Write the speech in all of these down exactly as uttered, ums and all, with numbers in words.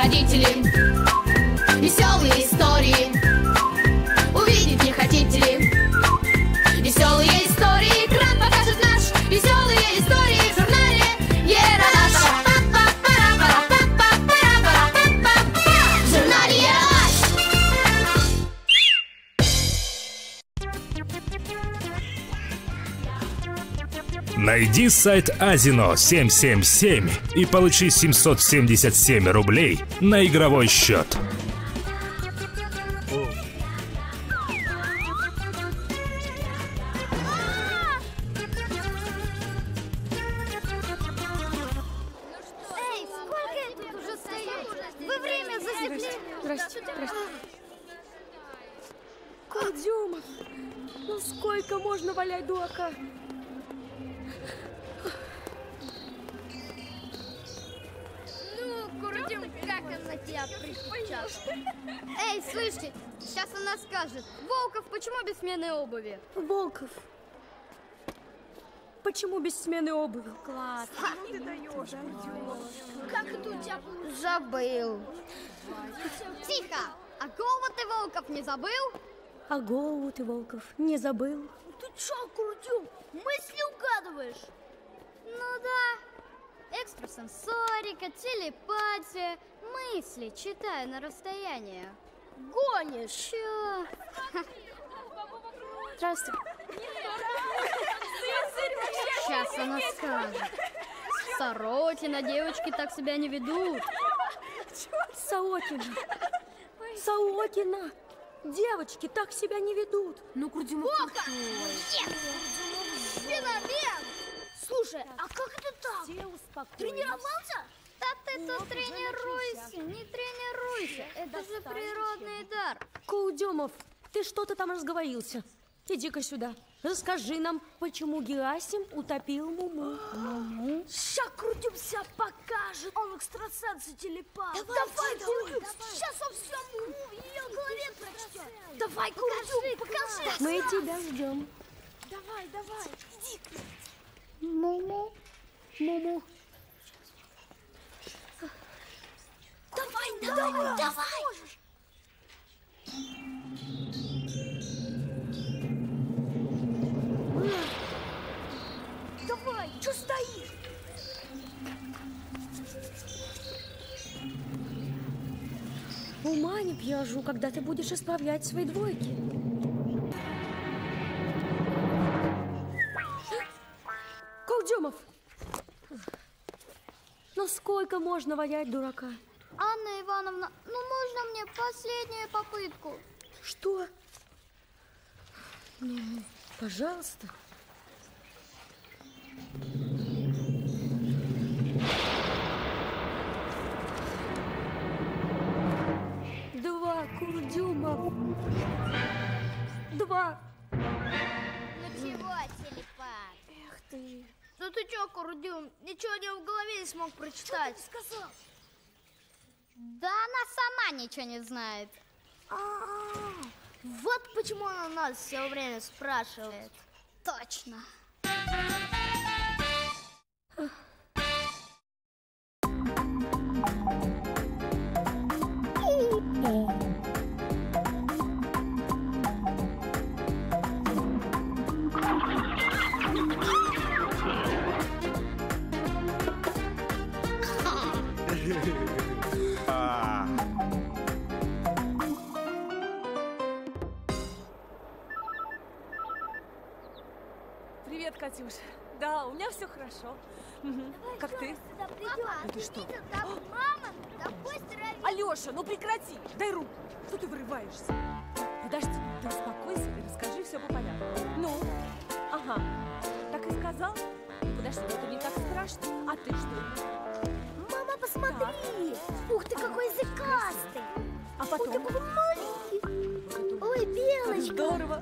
родители. Веселые истории увидеть не хотите ли? Веселые истории экран покажет наш. Веселые истории в журнале Ералаш. В журнале Ералаш. Найди сайт Азино семь семь семь и получи семьсот семьдесят семь рублей на игровой счет. Курдюмов, ну сколько можно валять дурака? Ну, Курдюм, как он на тебя прикричал? Эй, слышите, сейчас она скажет. Волков, почему без смены обуви? Волков, почему без смены обуви? Класс. Ну ты даешь, Как это у тебя получилось? Забыл. Тихо! А голову ты, Волков, не забыл? А голову ты, Волков, не забыл? Ты чё, Курдюм, мысли угадываешь? Ну да. Экстрасенсорика, телепатия, мысли читаю на расстоянии. Гонишь? Чё? Здравствуй. Сейчас она скажет. Сорокина, девочки так себя не ведут. Сорокина. Сорокина. Девочки так себя не ведут. Ну, Курдюмов, феномен! Слушай, а как это так? Тренировался? Да ты тут тренируйся, не тренируйся. Это же природный дар. Курдюмов, ты что-то там разговорился. Иди-ка сюда. Расскажи нам, почему Герасим утопил Муму. Муму? Сейчас Курдюм себя покажет. Он экстрасенс и телепат. Давай, давай, давай, Курдюм. давай. Сейчас он все в ее голове прочтет. Давай, Курдюм, покажи. Мы тебя ждем. Давай, давай. Иди. Муму? Муму. Давай, давай, давай. давай. Давай, что стоишь? Ума не приложу, когда ты будешь исправлять свои двойки. Курдюмов! Ну сколько можно валять дурака? Анна Ивановна, ну можно мне последнюю попытку? Что? Ну, пожалуйста. Два, Курдюмов. Два. Ну чего, телепат? Эх ты. Ну ты чё, Курдюм, ничего не в голове не смог прочитать. Что ты сказал? Да она сама ничего не знает. А-а-а. Вот почему она нас все время спрашивает. Точно. Привет, Катюш. Да, у меня все хорошо. Угу. Как ты? Папа, Ну ты что? Там мама, такой здоровенный. Алёша, ну прекрати! Дай руку! Что ты вырываешься? Подожди, ты успокойся и расскажи все по порядку. Ну? Ага. Так и сказал? Подожди, это не так страшно. А ты что? Мама, посмотри! Так. Ух ты, какой языкастый! А потом? Ой, такой маленький! Ой, белочка! Здорово!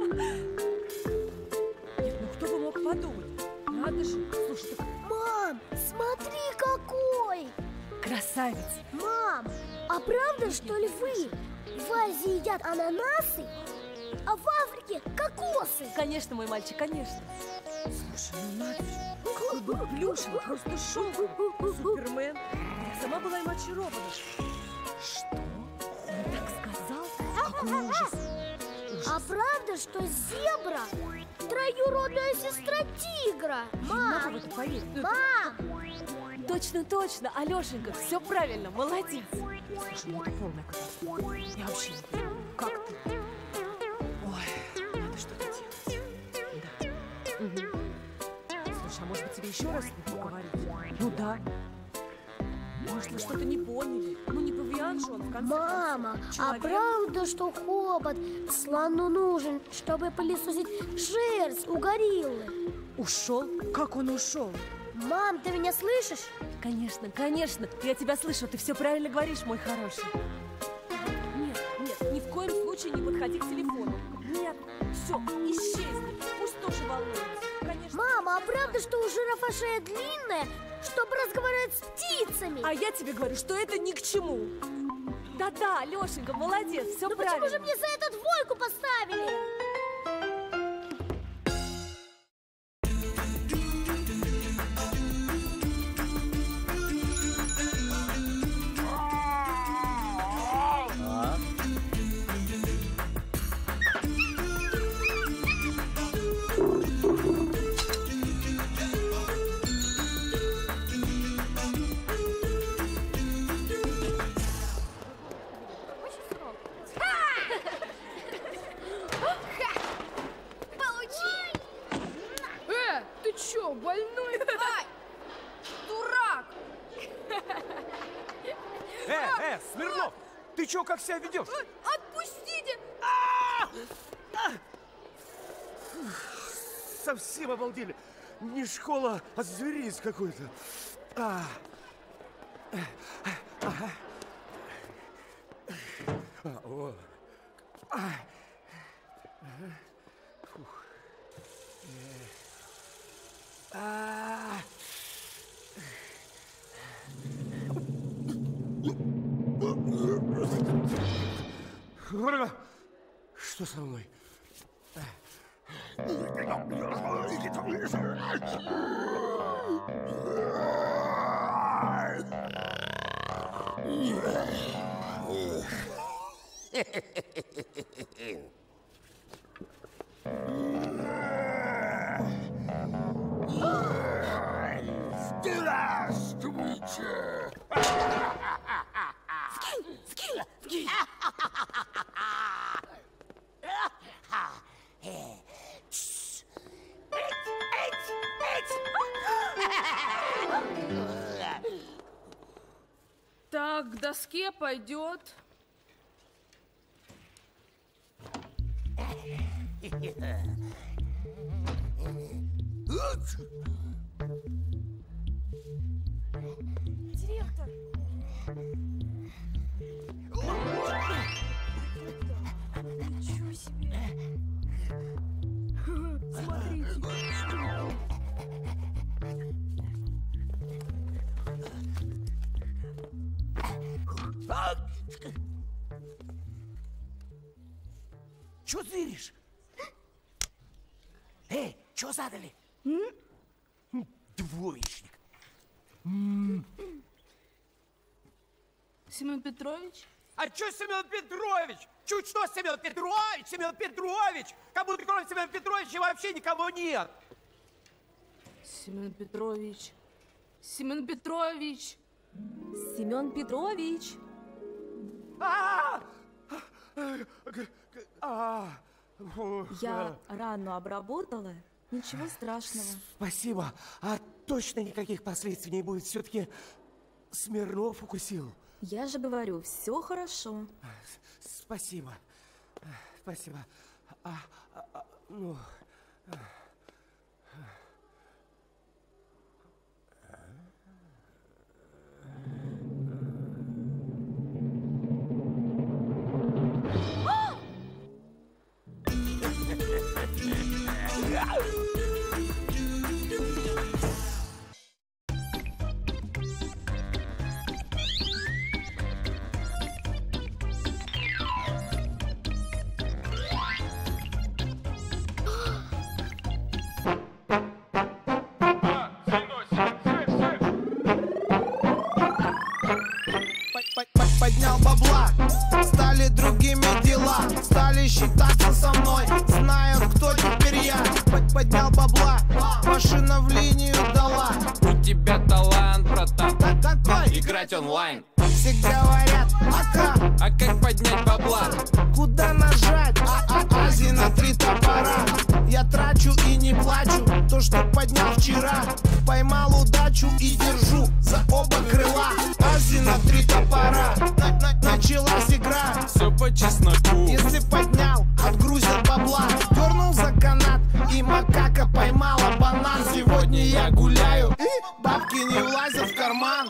Нет, ну кто бы мог подумать? Надо же. Слушай, так Мам, смотри какой! красавец! Мам, а правда, что ли вы в Азии едят ананасы, а в Африке кокосы? Конечно, мой мальчик, конечно. Слушай, ну надо же. Какой был плюшевый, просто шоу. Супермен. Я сама была им очарована. Что? Он так сказал? Какой ужас. А правда, что зебра троюродная сестра тигра? Надо Мам! в это поверить. Ну, Мам! Точно, точно, Алешенька, все правильно, молодец. Слушай, ну это полная катастрофа. Я вообще не понимаю, как ты? Ой, надо что-то делать. Да. Угу. Слушай, а может быть тебе еще раз с ним поговорить? Ну да. Может, вы что-то не поняли? Ну не павиан же он, в конце Мама, концов. а Человек. правда, что хобот слону нужен, чтобы пылесосить шерсть у гориллы? Ушел? Как он ушел? Мам, ты меня слышишь? Конечно, конечно, я тебя слышу, ты все правильно говоришь, мой хороший. Нет, нет, ни в коем случае не подходи к телефону. Нет, все, исчезни, пусть тоже волнуется. Конечно. Мама, а правда, что у жирафа шея длинная, чтобы разговаривать с птицами? А я тебе говорю, что это ни к чему. Да-да, Лешенька, молодец, все Ну правильно. почему же мне за это двойку поставили? Э, ты чё, больной? Ай, дурак! Э, э, Смирнов, ты чё, как себя ведешь? Отпустите! Совсем обалдели. Не школа, а зверинец какой-то. А. Ага. А, о. А. Ага. Фух. Э. А. Что со мной? Здравствуйте! Так, к доске пойдет. Директор! Ничего себе! Смотрите! Чё зыришь? Эй, чё задали? Двоечник. Семен Петрович? А чё Семен Петрович? Чуть что Семен Петрович, Семен Петрович? Как будто кроме Семена Петровича вообще никого нет. Семен Петрович. Семен Петрович. Семен Петрович! А! А! Я рану обработала, ничего страшного. Спасибо. А точно никаких последствий не будет? Все-таки Смирнов укусил. Я же говорю, все хорошо. Спасибо. Спасибо. А, а, а, ну... Поднял бабло. остался со мной. Знают, кто теперь я. Поднял бабла, машина в линию дала. У тебя талант, братан. Так какой? Играть онлайн. Все говорят, а как? А как поднять бабла? Куда нажать? А-а-ази на три топора. Я трачу и не плачу то, что поднял вчера. Поймал удачу и держу за оба крыла. Ази на три топора. На -на Началась игра. Все по чесноку. Если поднял, отгрузят бабла. Дернул за канат, и макака поймала банан. Сегодня я гуляю, и бабки не влазят в карман.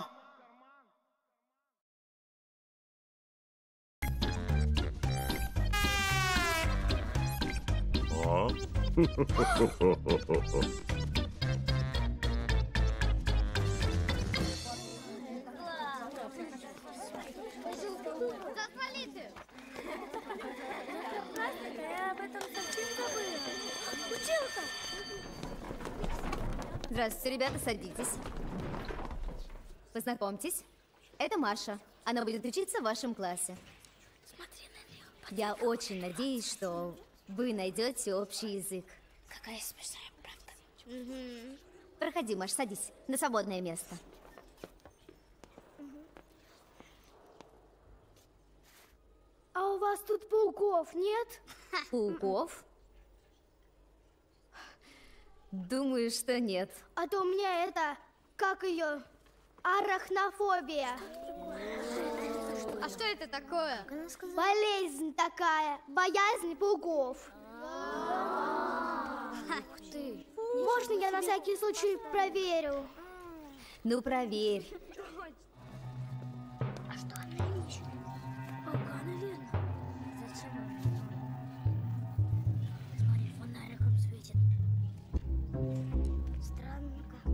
Я об этом совсем забыла. Училка! Здравствуйте, ребята, садитесь. Познакомьтесь. Это Маша. Она будет учиться в вашем классе. Смотри на нее. Я очень надеюсь, что вы найдете общий язык. Какая смешная, правда? Угу. Проходи, Маш, садись на свободное место. А у вас тут пауков нет? Пауков? Думаю, что нет. А то у меня это, как ее, арахнофобия. А что это такое? Болезнь такая, боязнь пауков. Ух ты. Можно я на всякий случай проверю? Ну, проверь. А что она ищет? Паука, наверное. Зачем? Смотри, фонариком светит. Странно как-то.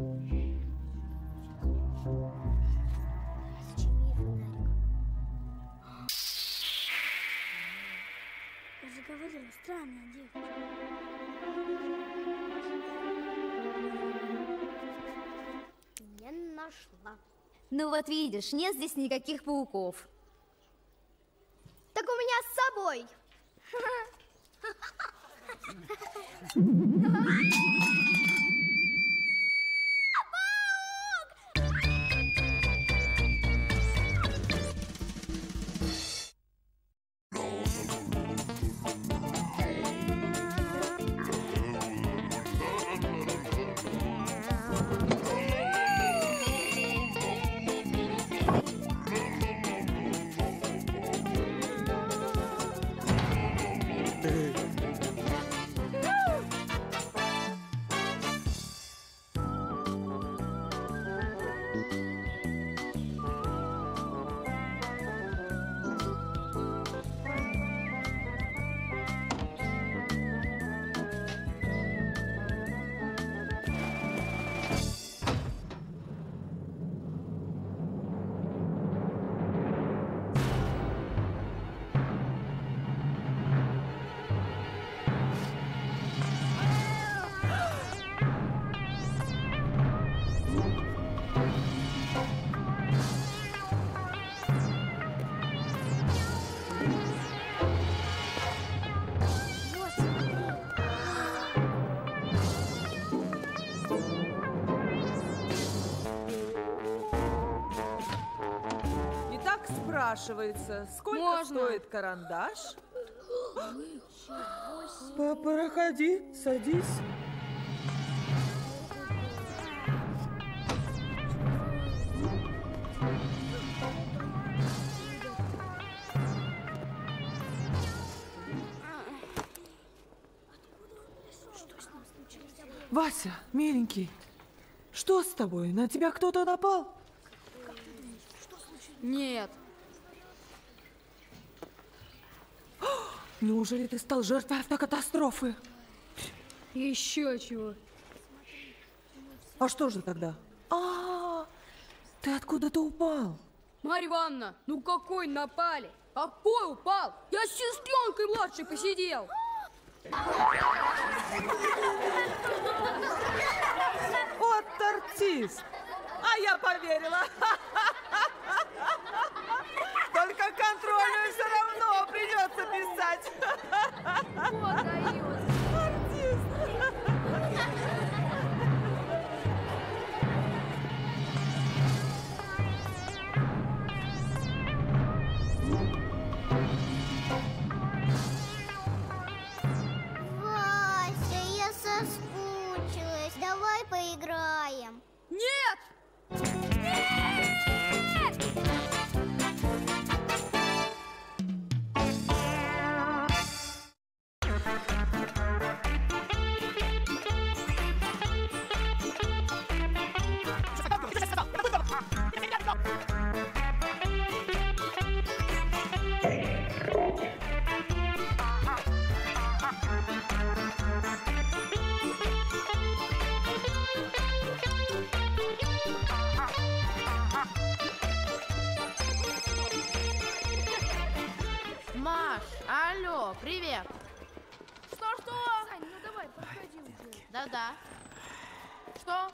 Зачем ей фонарик? Я же говорила, странная девочка. Не нашла. Ну вот видишь, нет здесь никаких пауков. Так у меня с собой. Спрашивается, сколько Можно. стоит карандаш? Проходи, садись. Вася, миленький, что с тобой? На тебя кто-то напал? Нет. Неужели ты стал жертвой автокатастрофы? Еще чего. А что же тогда? А, ты откуда-то упал. Марья Ивановна, ну какой напали? Какой упал? Я с сестренкой младшей посидел. Вот артист. А я поверила. Только контрольную все равно придется записать. Вот дает. Вася, я соскучилась. Давай поиграем. Нет! Маш, алло, привет. Что-что? Сань, ну давай, подходи уже. Да-да. Что?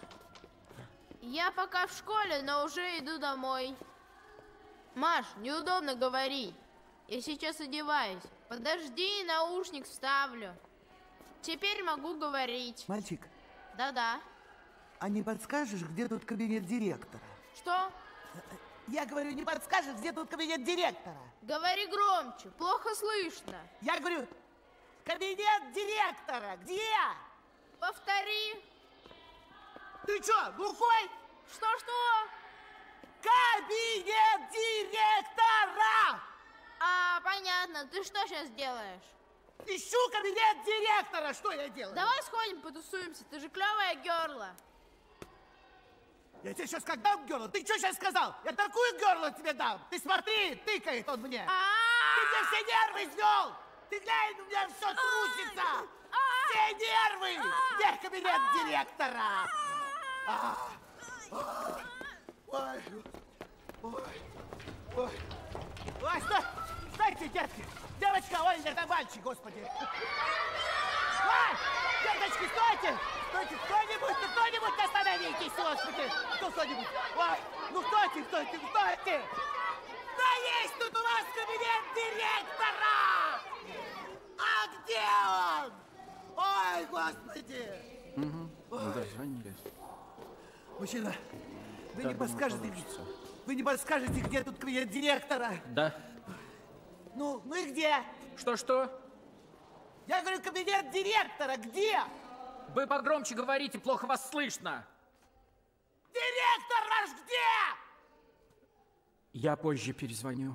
Я пока в школе, но уже иду домой. Маш, неудобно говорить. Я сейчас одеваюсь. Подожди, наушник вставлю. Теперь могу говорить. Мальчик, Да-да. а не подскажешь, где тут кабинет директора? Что? Я говорю, не подскажешь, где тут кабинет директора? Говори громче, плохо слышно. Я говорю, кабинет директора, где? Повтори. Ты что, глухой? Что-что? Кабинет директора! А, понятно. Ты что сейчас делаешь? Ищу кабинет директора! Что я делаю? Давай сходим, потусуемся. Ты же клевая герла. Я тебе сейчас как дам герло? Ты что сейчас сказал? Я такую герло тебе дам! Ты смотри, тыкает он мне! Ты мне все нервы свел! Ты глянь, у меня все трусится! Все нервы! Где кабинет директора? А, а, Ой, ой, ой. Ой, стой! Стойте, детки! Девочка, ой, это мальчик, господи! Ой! Деточки, стойте! Стойте, кто-нибудь, ну кто-нибудь остановитесь, господи! Кто кто-нибудь? Ой, ну стойте, стойте, стойте! Да есть тут у вас кабинет директора! А где он? Ой, господи! Угу. Дозвонились. Мужчина, вы Да, не думаю, подскажете, получится. вы не подскажете, где тут кабинет директора? Да. Ну, ну и где? Что-что? Я говорю, кабинет директора, где? Вы погромче говорите, плохо вас слышно. Директор ваш где? Я позже перезвоню.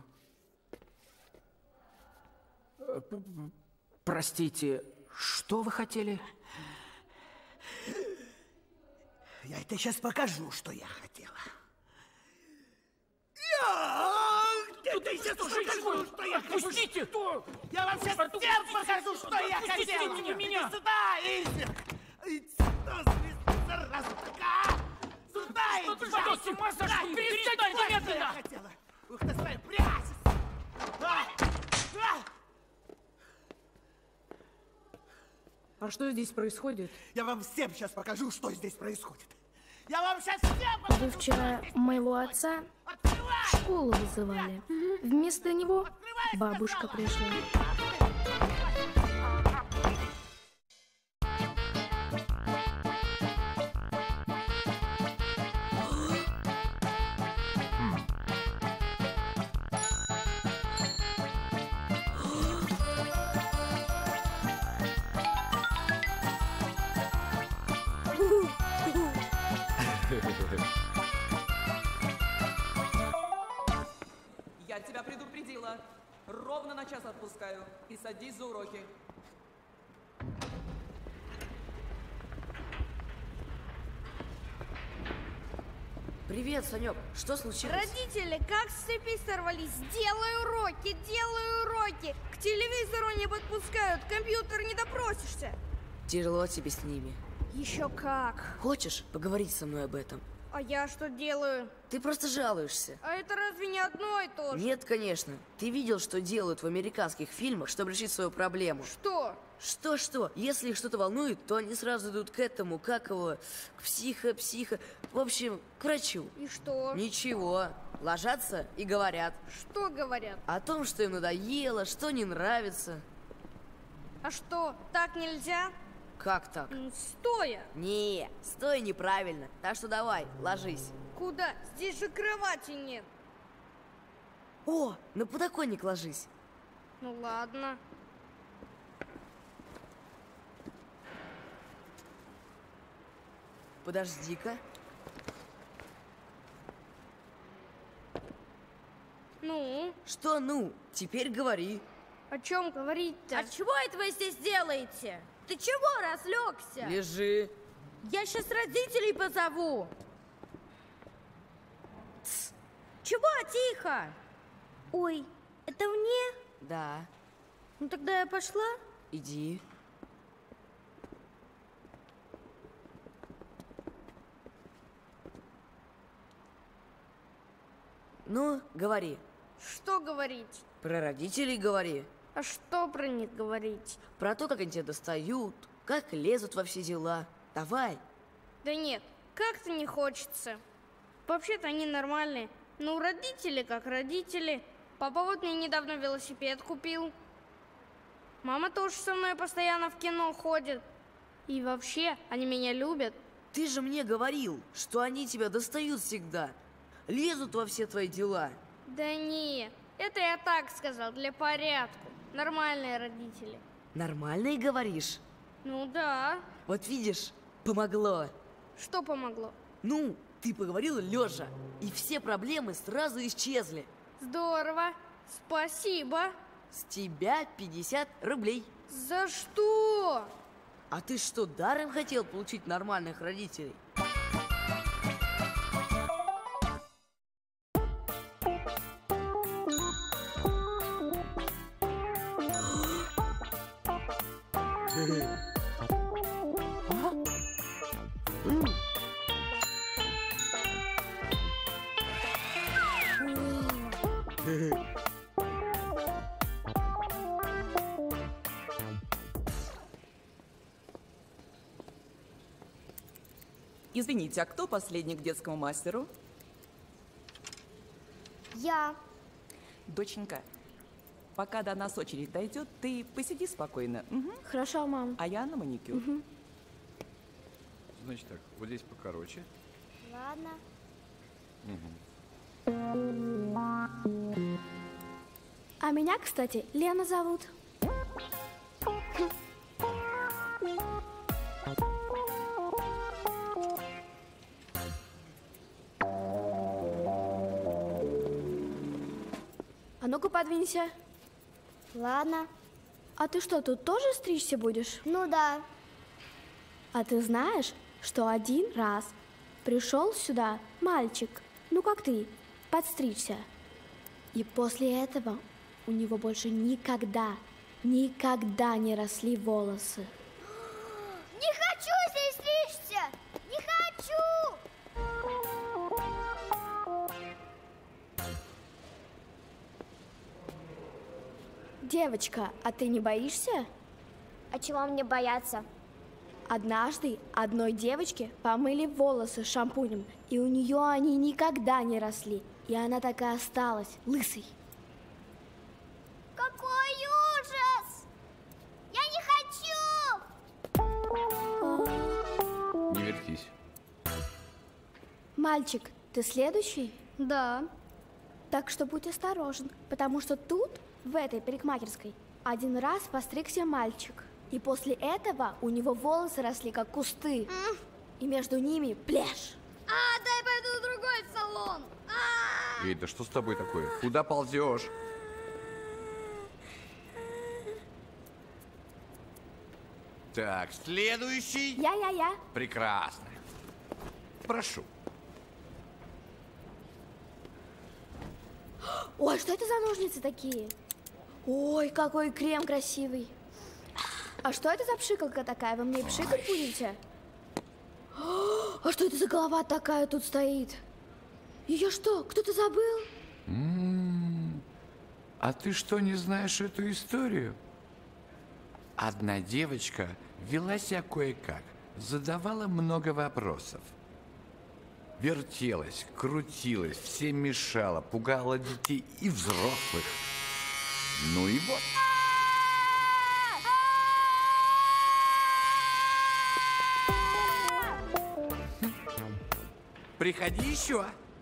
Э, п- п- Простите, что вы хотели? Я это сейчас покажу, что я хотела. Я это сейчас покажу, что я хотела. Пустите! Я вам сейчас всем покажу, что я Отпустите хотела. меня! Иди сюда, Изя! Иди сюда, зараза такая! Сюда, Что ты иди! что, с ума сошла? Дай, Перестань что я немедленно! хотела. Ух ты, смотри, прячься! А! А! А что здесь происходит? Я вам всем сейчас покажу, что здесь происходит. Я вам сейчас всем покажу! Вы вчера моего отца в школу вызывали. Вместо него бабушка пришла. Я тебя предупредила. Ровно на час отпускаю. И садись за уроки. Привет, Санек. Что случилось? Родители, как с цепи сорвались. Делай уроки, делай уроки. К телевизору не подпускают, компьютер не допросишься. Тяжело тебе с ними. Еще как. Хочешь поговорить со мной об этом? А я что делаю? Ты просто жалуешься. А это разве не одно и то же? Нет, конечно. Ты видел, что делают в американских фильмах, чтобы решить свою проблему? Что? Что-что? Если их что-то волнует, то они сразу идут к этому, как его, к психо-психо. В общем, к врачу. И что? Ничего. ложатся и говорят. Что говорят? О том, что им надоело, что не нравится. А что, так нельзя? Как так? Стоя. Не, стоя неправильно. Так что давай, ложись. Куда? Здесь же кровати нет. О, на подоконник ложись. Ну ладно. Подожди-ка. Ну? Что ну? Теперь говори. О чем говорить-то? А чего это вы здесь делаете? Ты чего разлегся? Лежи. Я сейчас родителей позову. Тс. Чего тихо? Ой, это мне? Да. Ну тогда я пошла. Иди. Ну, говори. Что говорить? Про родителей говори. А что про них говорить? Про то, как они тебя достают, как лезут во все дела. Давай. Да нет, как-то не хочется. Вообще-то они нормальные. Ну, родители как родители. Папа вот мне недавно велосипед купил. Мама тоже со мной постоянно в кино ходит. И вообще, они меня любят. Ты же мне говорил, что они тебя достают всегда. Лезут во все твои дела. Да не, это я так сказал, для порядка. Нормальные родители. Нормальные, говоришь? Ну да. Вот видишь, помогло. Что помогло? Ну, ты поговорила лежа, и все проблемы сразу исчезли. Здорово. Спасибо. С тебя пятьдесят рублей. За что? А ты что, даром хотел получить нормальных родителей? Извините, а кто последний к детскому мастеру? Я. Доченька, пока до нас очередь дойдет, ты посиди спокойно. Угу. Хорошо, мам. А я на маникюр. Угу. Значит так, вот здесь покороче. Ладно. Угу. А меня, кстати, Лена зовут. А ну-ка, подвинься. Ладно. А ты что, тут тоже стричься будешь? Ну да. А ты знаешь, что один раз пришел сюда мальчик, ну как ты, подстричься. И после этого у него больше никогда, никогда не росли волосы. Не хочу здесь стричься! Не хочу! Девочка, а ты не боишься? А чего мне бояться? Однажды одной девочке помыли волосы шампунем, и у нее они никогда не росли. И она так и осталась лысой. Какой ужас! Я не хочу! Не вертись. Мальчик, ты следующий? Да. Так что будь осторожен, потому что тут, в этой парикмахерской, один раз постригся мальчик. И после этого у него волосы росли, как кусты. Mm. И между ними плешь. А, дай пойду в другой салон. А! Эй, да что с тобой такое? Куда ползешь? Так, следующий. Я-я-я. Прекрасно. Прошу. Ой, что это за ножницы такие? Ой, какой крем красивый. А что это за пшикалка такая? Вы мне пшикать будете? А что это за голова такая тут стоит? Ее что, кто-то забыл? М-м-м. А ты что, не знаешь эту историю? Одна девочка вела себя кое-как, задавала много вопросов. Вертелась, крутилась, всем мешала, пугала детей и взрослых. Ну и вот. Приходи еще.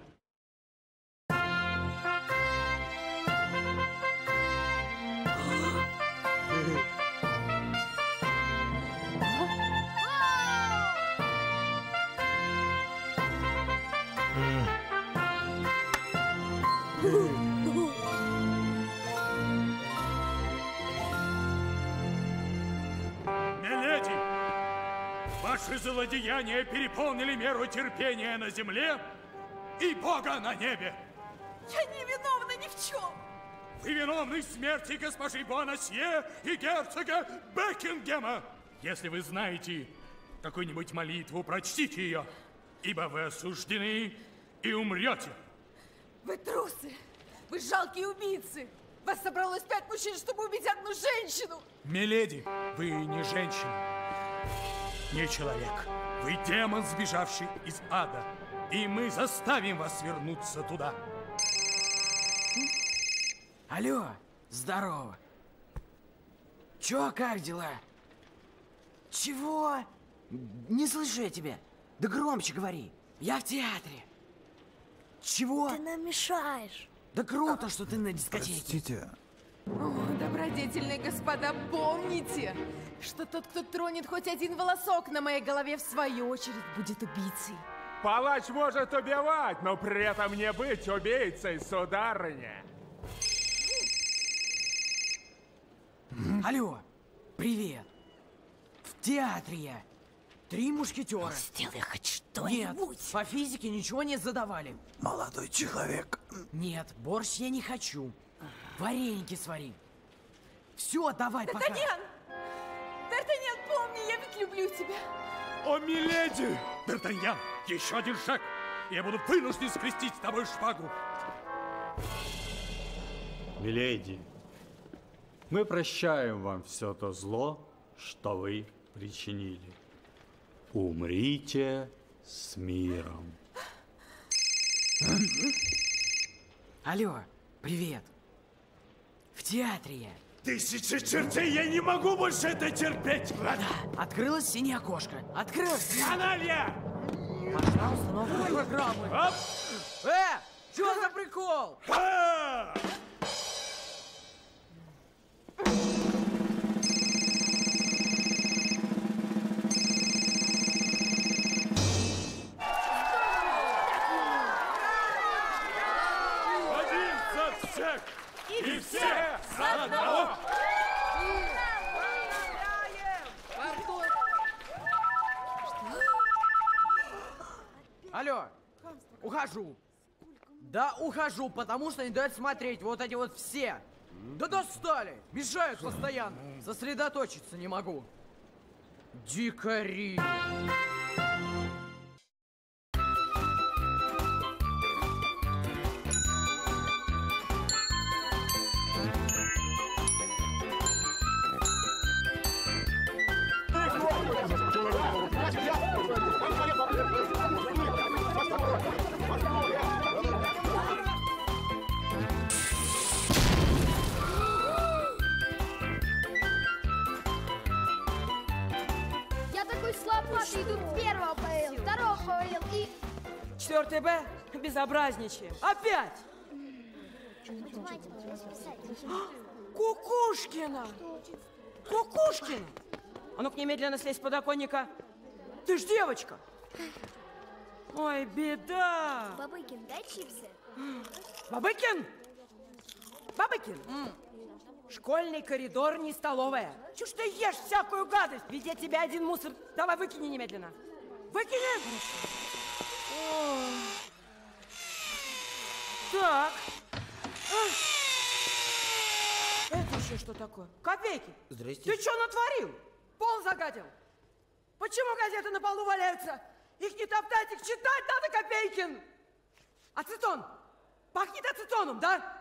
Миледи, ваши злодеяния переполнили меру терпения на земле и Бога на небе. Я не виновна ни в чем. Вы виновны в смерти госпожи Буанасье и герцога Бекингема. Если вы знаете какую-нибудь молитву, прочтите ее, ибо вы осуждены и умрете. Вы трусы! Вы жалкие убийцы! Вас собралось пять мужчин, чтобы убить одну женщину! Миледи, вы не женщина, не человек. Вы демон, сбежавший из ада. И мы заставим вас вернуться туда. Алло, здорово. Чё, как дела? Чего? Не слышу я тебя. Да громче говори. Я в театре. Чего? Ты нам мешаешь. Да круто, что ты на дискотеке. Простите. О, добродетельные господа, помните, что тот, кто тронет хоть один волосок на моей голове, в свою очередь будет убийцей. Палач может убивать, но при этом не быть убийцей, сударыня. Алло, привет. В театре я. Три мушкетера. Сделай хоть что-нибудь. Нет, по физике ничего не задавали. Молодой человек. Нет, борщ я не хочу. Вареники свари. Все, давай, пока. Д'Артаньян! Д'Артаньян, помни, я ведь люблю тебя. О, миледи! Д'Артаньян, еще один шаг, и я буду вынужден скрестить с тобой шпагу. Миледи, мы прощаем вам все то зло, что вы причинили. Умрите с миром. Алло, привет. В театре я. Тысячи чертей, я не могу больше это терпеть! Да, открылось синее окошко. Открылось! Каналья! Пошла установка программы. Оп! Э, что за прикол? Ха! Один за всех! И все за одного! Алло, ухожу. Да, ухожу, потому что не дают смотреть вот эти вот все. Да достали, мешают постоянно. Сосредоточиться не могу. Дикари. Я такой слабоватый, тут первого поел, второго поел и... Четвертый Б? Безобразничаем. Опять! Кукушкина! Кукушкина! А ну-ка немедленно слезь с подоконника. Ты ж девочка! Ой, беда! Бабыкин, дай чипсы. Бабыкин! Бабыкин! М. Школьный коридор, не столовая. Чушь ты ешь всякую гадость? Ведь я тебя один мусор. Давай выкини немедленно. Выкини! Ой. Так. А. Это еще что такое? Копейки. Здрасте. Ты что натворил? Пол загадил. Почему газеты на полу валяются? Их не топтать, их читать надо, Копейкин. Ацетон. Пахнет ацетоном, да?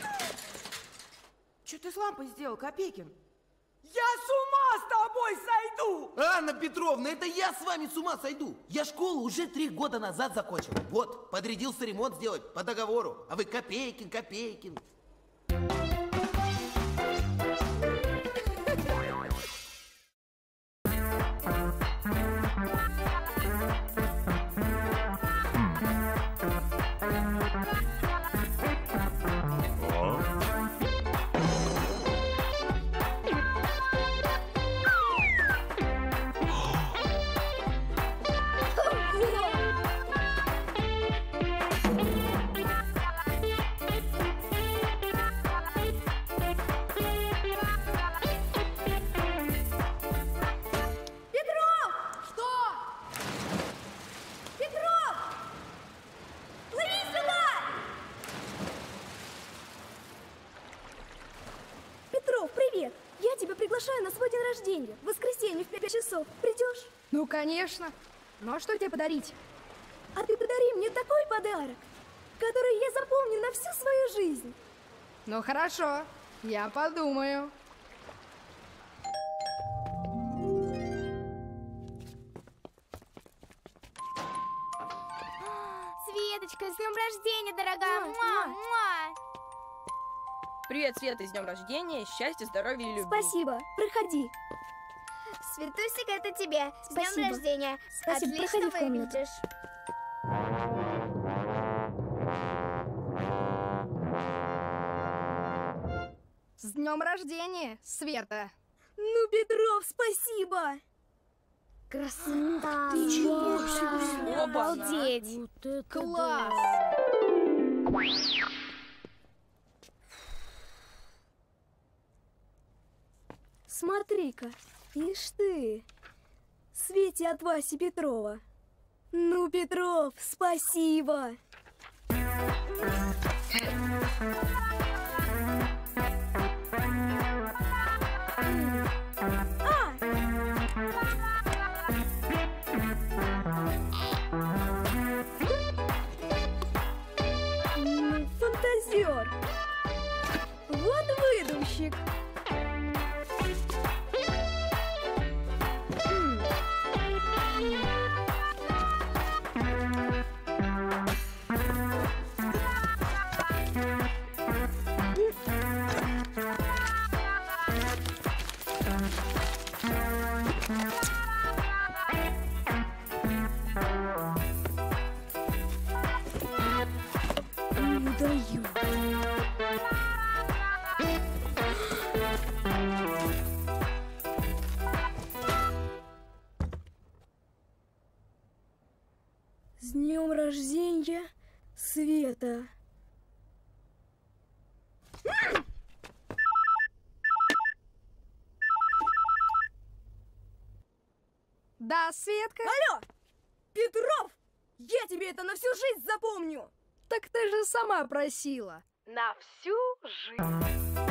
Что ты с лампой сделал, Копейкин? Я с ума с тобой сойду! пойду! Анна Петровна, это я с вами с ума сойду! Я школу уже три года назад закончил. Вот, подрядился ремонт сделать по договору. А вы Копейкин, Копейкин. На свой день рождения, в воскресенье в пять часов. Придешь? Ну, конечно. Ну, а что тебе подарить? А ты подари мне такой подарок, который я запомню на всю свою жизнь. Ну, хорошо. Я подумаю. Светочка, с днем рождения, дорогая! Муа, муа. Привет, Света, с днем рождения, счастья, здоровья и любви. Спасибо, проходи. Светусик, это тебе. С Спасибо. днем рождения. Спасибо, Отлично проходи в комнату. выглядишь. С днем рождения, Света. Ну, Петров, спасибо. Красота. Ты чего? Обалдеть. Вот это класс. Смотри-ка, ишь ты, Свете от Васи Петрова. Ну, Петров, спасибо. Ну, фантазер. Вот выдумщик. Не даю. С днем рождения, Света. Да, Светка? Алло! Петров! Я тебе это на всю жизнь запомню! Так ты же сама просила. На всю жизнь.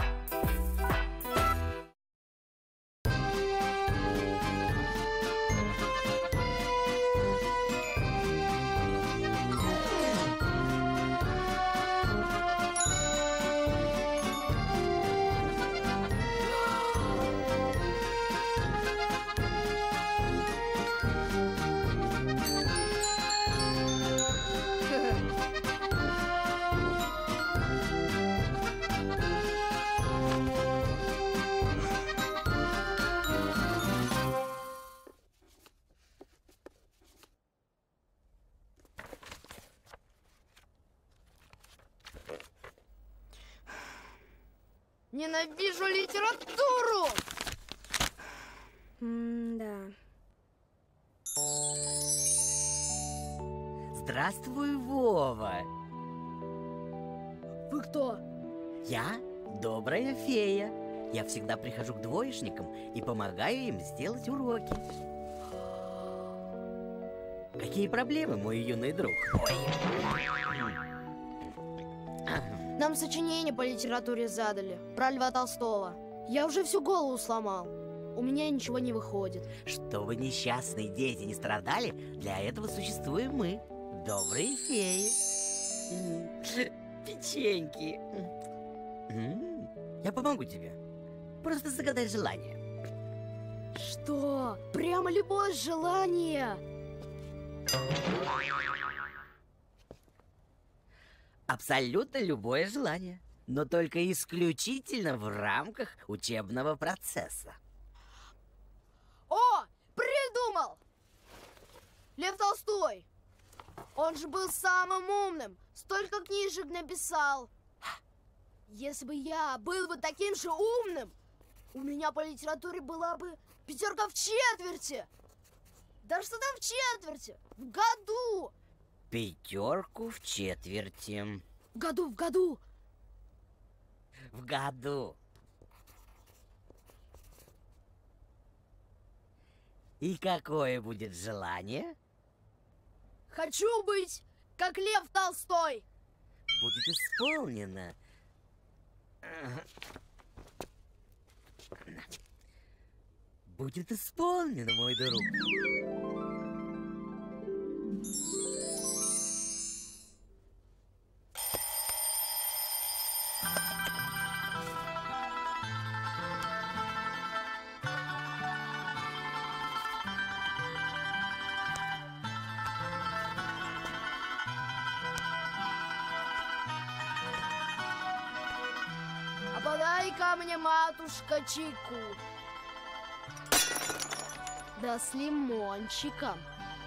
Ненавижу литературу! М-да. Здравствуй, Вова. Вы кто? Я добрая фея. Я всегда прихожу к двоечникам и помогаю им сделать уроки. Какие проблемы, мой юный друг? Ой. Нам сочинение по литературе задали, про Льва Толстого. Я уже всю голову сломал. У меня ничего не выходит. Чтобы несчастные дети не страдали, для этого существуем мы, добрые феи. Печеньки. Я помогу тебе. Просто загадай желание. Что? Прямо любое желание? Абсолютно любое желание, но только исключительно в рамках учебного процесса. О, придумал! Лев Толстой. Он же был самым умным, столько книжек написал. Если бы я был бы таким же умным, у меня по литературе была бы пятерка в четверти. Да что там в четверти? В году. Пятерку в четверти. В году, в году. В году. И какое будет желание? Хочу быть, как Лев Толстой. Будет исполнено. Будет исполнено, мой друг. Подай-ка мне, матушка, чайку. Да с лимончиком.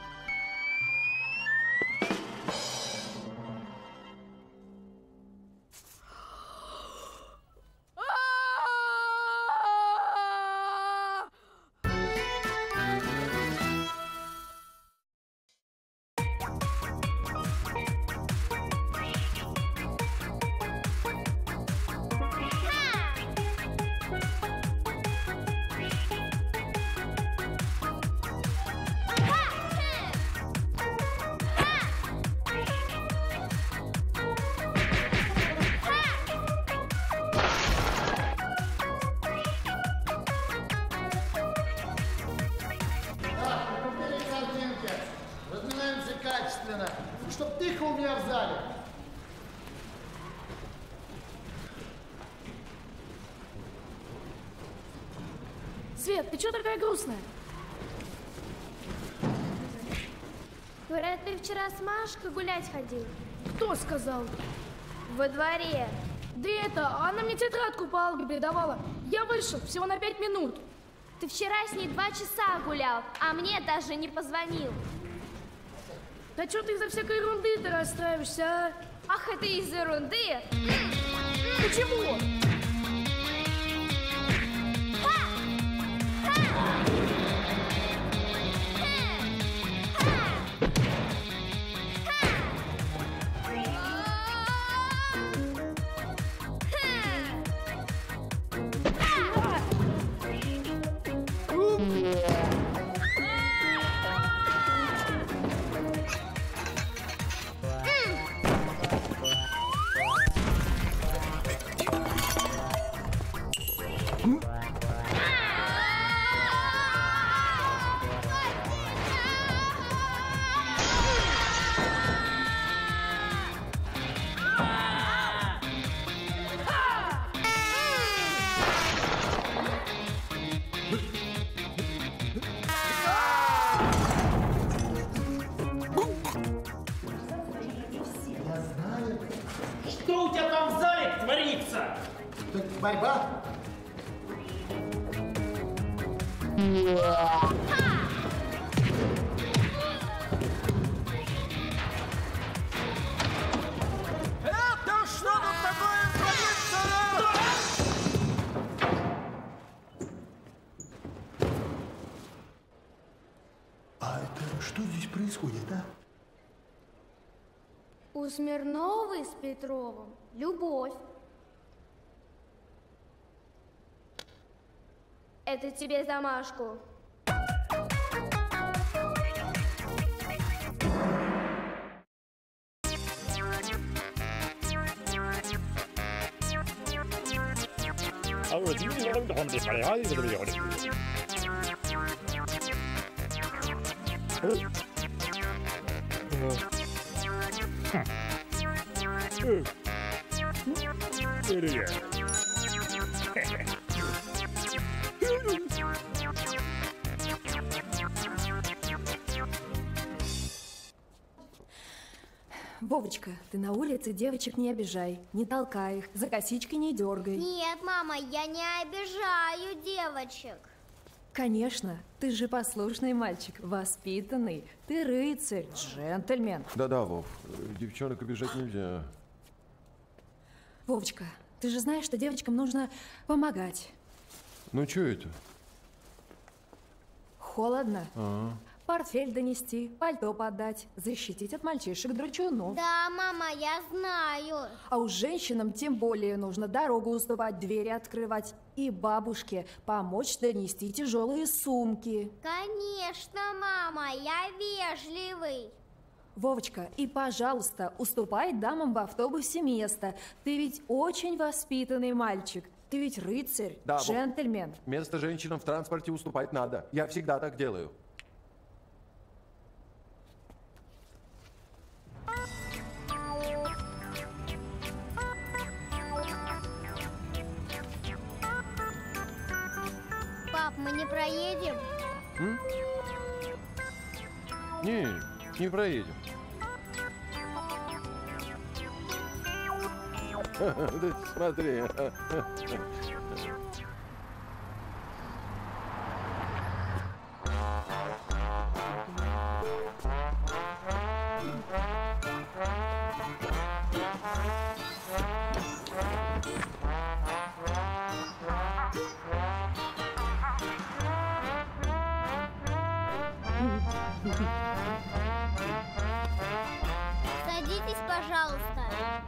Чтоб тихо у меня в зале. Свет, ты чё такая грустная? Говорят, ты вчера с Машкой гулять ходил. Кто сказал? Во дворе. Да это, она мне тетрадку по алгебре давала. Я вышел всего на пять минут. Ты вчера с ней два часа гулял, а мне даже не позвонил. Да что ты из-за всякой ерунды ты расстраиваешься, а? Ах, это из-за ерунды? Почему? Что у тебя там в зале творится? Так борьба? Это что тут такое творится? А это что здесь происходит, а? У Смирновой с Петровым любовь. Это тебе за Машку. Вовочка, ты на улице девочек не обижай, не толкай их, за косички не дергай. Нет, мама, я не обижаю девочек. Конечно, ты же послушный мальчик, воспитанный, ты рыцарь, джентльмен. Да-да, Вов, девчонок обижать нельзя. Вовочка, ты же знаешь, что девочкам нужно помогать. Ну, что это? Холодно. Ага. Портфель донести, пальто подать, защитить от мальчишек-драчунов. Да, мама, я знаю. А уж женщинам тем более нужно дорогу уступать, двери открывать. И бабушке помочь донести тяжелые сумки. Конечно, мама, я вежливый. Вовочка, и, пожалуйста, уступай дамам в автобусе место. Ты ведь очень воспитанный мальчик. Ты ведь рыцарь, да, джентльмен. Вов, место женщинам в транспорте уступать надо. Я всегда так делаю. Пап, мы не проедем? М? Не, не проедем. Да смотри. Садитесь, пожалуйста.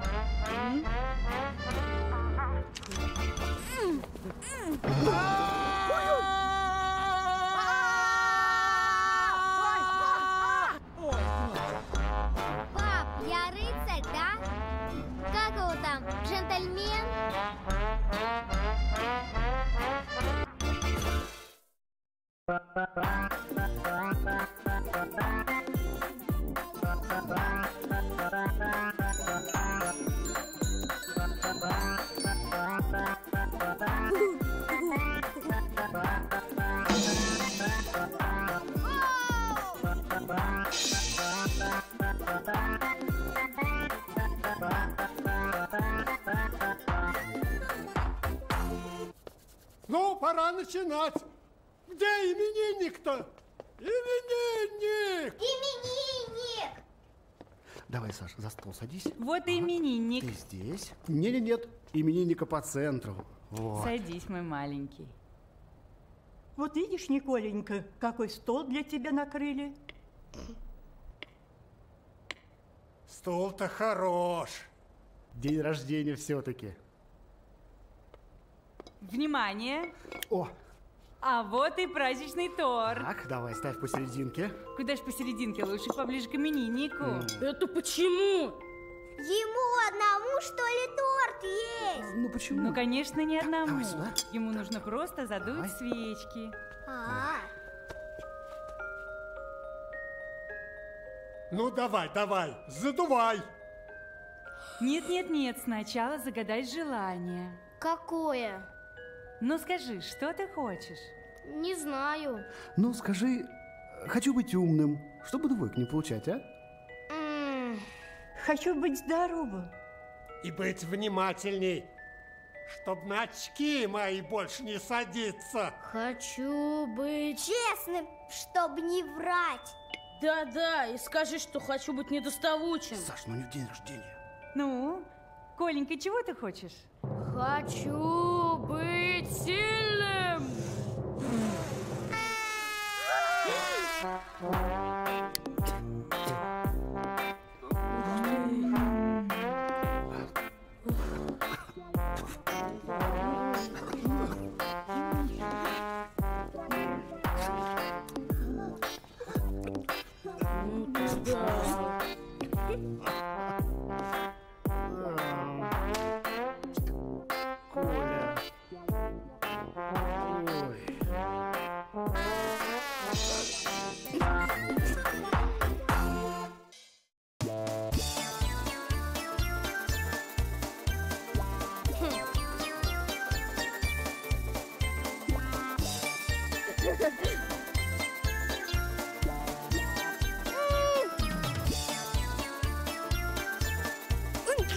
Пап, я рыцарь, да? Как его там, джентльмен? Ну, пора начинать. Где именинник-то? Именинник! Именинник! Давай, Саша, за стол садись. Вот и именинник. Ты здесь? Не-не, нет, именинника по центру. Вот. Садись, мой маленький. Вот видишь, Николенька, какой стол для тебя накрыли. Стол-то хорош. День рождения все-таки. Внимание! О! А вот и праздничный торт. Так, давай, ставь посерединке. Куда ж посерединке? Лучше поближе к имениннику. Mm. Это почему? Ему одному, что ли, торт есть? Ну почему? Ну, конечно, не одному. Давай сюда. Ему нужно просто задуть давай. свечки. А. Ну давай, давай, задувай. Нет-нет-нет, сначала загадай желание. Какое? Ну скажи, что ты хочешь? Не знаю. Ну скажи, хочу быть умным, чтобы двойку не получать, а? Mm. Хочу быть здоровым. И быть внимательней, чтоб на очки мои больше не садиться. Хочу быть... честным, чтобы не врать. Да-да, и скажи, что хочу быть недоставучим. Саш, ну не в день рождения. Ну, Коленька, чего ты хочешь? Хочу быть сильным! Коля.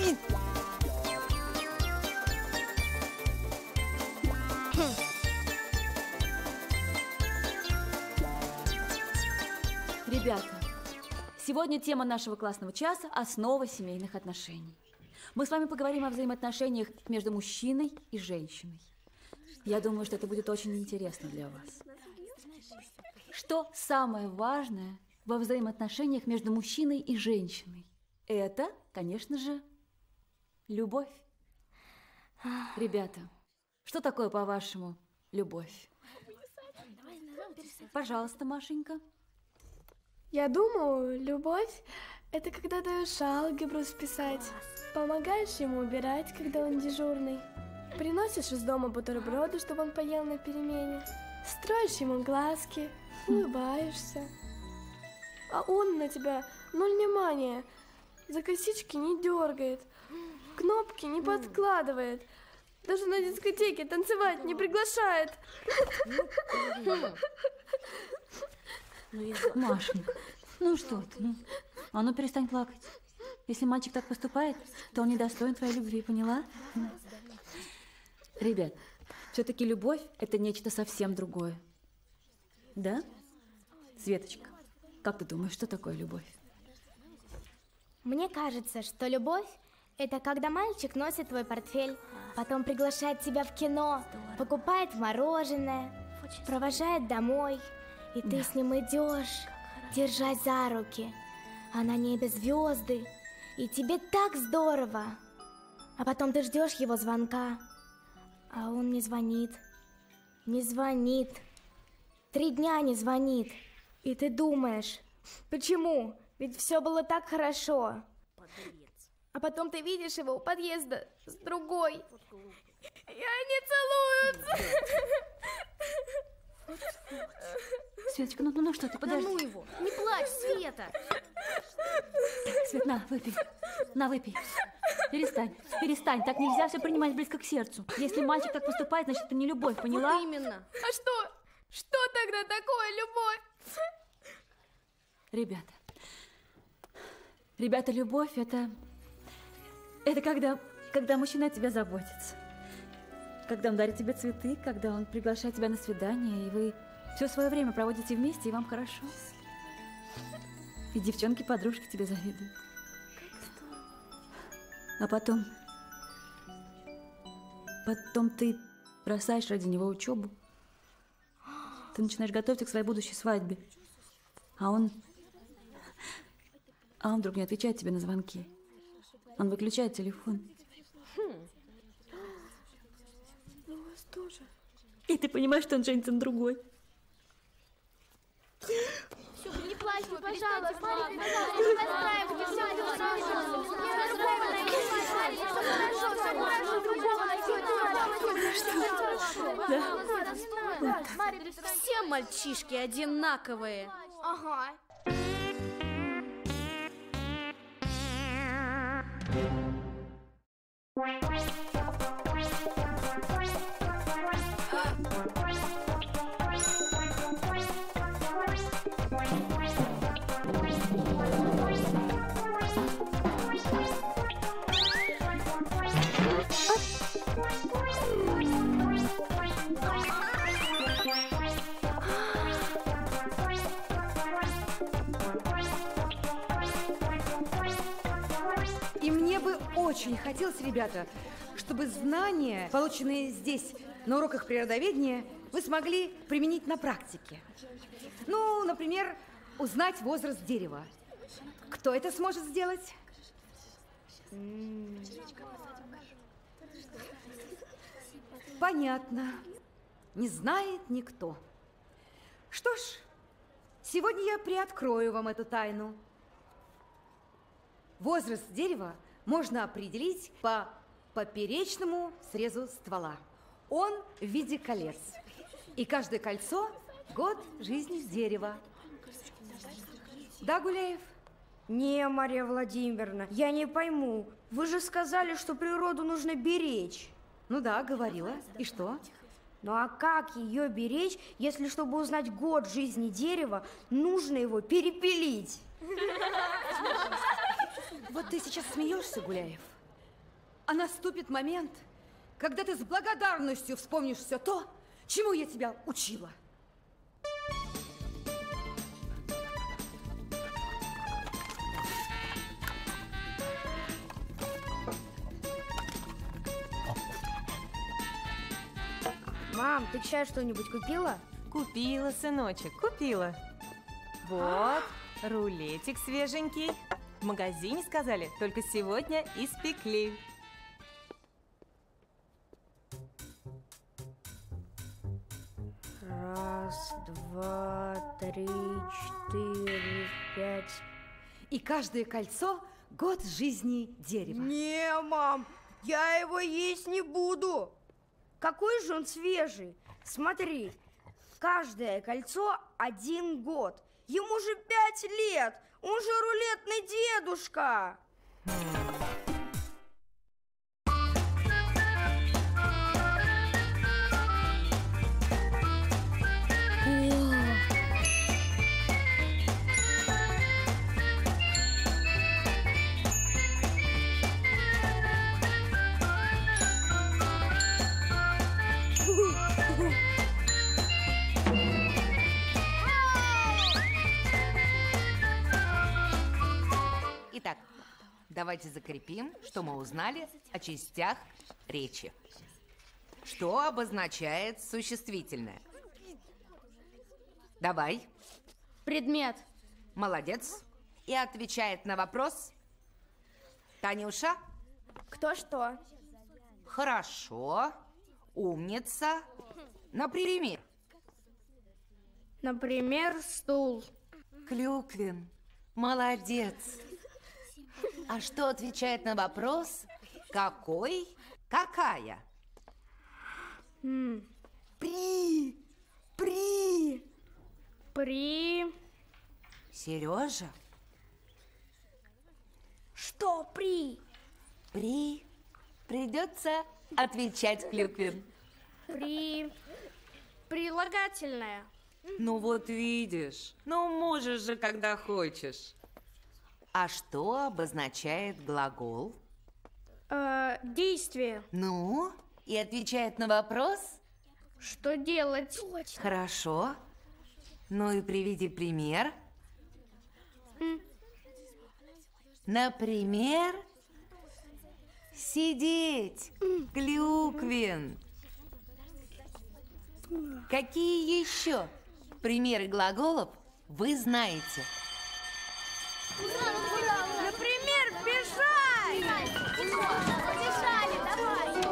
Ребята, сегодня тема нашего классного часа – основа семейных отношений. Мы с вами поговорим о взаимоотношениях между мужчиной и женщиной. Я думаю, что это будет очень интересно для вас. Что самое важное во взаимоотношениях между мужчиной и женщиной? Это, конечно же, любовь. Ребята, что такое, по-вашему, любовь? Пожалуйста, Машенька. Я думаю, любовь – это когда даешь алгебру списать, помогаешь ему убирать, когда он дежурный, приносишь из дома бутерброды, чтобы он поел на перемене, строишь ему глазки, улыбаешься. А он на тебя ноль внимания, за косички не дергает, кнопки не подкладывает, даже на дискотеке танцевать не приглашает. Машенька, ну что ты, ну, а ну перестань плакать. Если мальчик так поступает, то он недостоин твоей любви, поняла? Ребят, все-таки любовь – это нечто совсем другое. Да? Светочка, как ты думаешь, что такое любовь? Мне кажется, что любовь – это когда мальчик носит твой портфель, потом приглашает тебя в кино, покупает мороженое, провожает домой, и ты Да. с ним идешь, держась за руки, а на небе звезды, и тебе так здорово. А потом ты ждешь его звонка, а он не звонит, не звонит, три дня не звонит, и ты думаешь, почему? Ведь все было так хорошо. А потом ты видишь его у подъезда с другой, и они целуются. Светочка, ну, ну, ну что ты, подожди. Да ну его, не плачь, Света. Свет, на, выпей. На, выпей. Перестань, перестань. Так нельзя все принимать близко к сердцу. Если мальчик так поступает, значит, это не любовь, поняла? Вот именно. А что? Что тогда такое любовь? Ребята, ребята, любовь – это… Это когда, когда мужчина о тебе заботится. Когда он дарит тебе цветы, когда он приглашает тебя на свидание, и вы все свое время проводите вместе, и вам хорошо. И девчонки-подружки тебе завидуют. А потом… Потом ты бросаешь ради него учебу. Ты начинаешь готовиться к своей будущей свадьбе. А он… А он вдруг не отвечает тебе на звонки. Он выключает телефон. Хм. У вас тоже. И ты понимаешь, что он женится на другой. Все, не плачь, пожалуйста, смотри, пожалуйста, не расстраивайтесь, все будет хорошо. Не расстраивайтесь, все хорошо. Все мальчишки одинаковые. Ага. И мне бы очень хотелось, ребята, чтобы знания, полученные здесь на уроках природоведения, вы смогли применить на практике. Ну, например, узнать возраст дерева. Кто это сможет сделать? Понятно. Не знает никто. Что ж, сегодня я приоткрою вам эту тайну. Возраст дерева можно определить по поперечному срезу ствола. Он в виде колец. И каждое кольцо – год жизни дерева. Да, Гуляев? Не, Мария Владимировна, я не пойму. Вы же сказали, что природу нужно беречь. Ну да, говорила. И что? Ну а как ее беречь, если, чтобы узнать год жизни дерева, нужно его перепилить? Вот ты сейчас смеешься, Гуляев. А наступит момент, когда ты с благодарностью вспомнишь все то, чему я тебя учила. Мам, ты к чаю что-нибудь купила? Купила, сыночек, купила. Вот, рулетик свеженький. В магазине сказали, только сегодня испекли. Раз, два, три, четыре, пять. И каждое кольцо – год жизни дерева. Не, мам, я его есть не буду. Какой же он свежий. Смотри, каждое кольцо один год. Ему же пять лет. Он же рулетный дедушка. Итак, давайте закрепим, что мы узнали о частях речи. Что обозначает существительное? Давай. Предмет. Молодец. И отвечает на вопрос Танюша. Кто что? Хорошо. Умница. Например. Например, стул. Клюквин. Молодец. А что отвечает на вопрос какой, какая? М. При. При. При. Сережа. Что при? При. Придется отвечать, Клюквин. При. Прилагательное. Ну вот видишь, ну можешь же, когда хочешь. А что обозначает глагол? Э, действие. Ну, и отвечает на вопрос? Что делать? Хорошо. Ну и приведи пример. М. Например, сидеть, Клюквин. Какие еще примеры глаголов вы знаете? Например, бежать! Побежали, давай!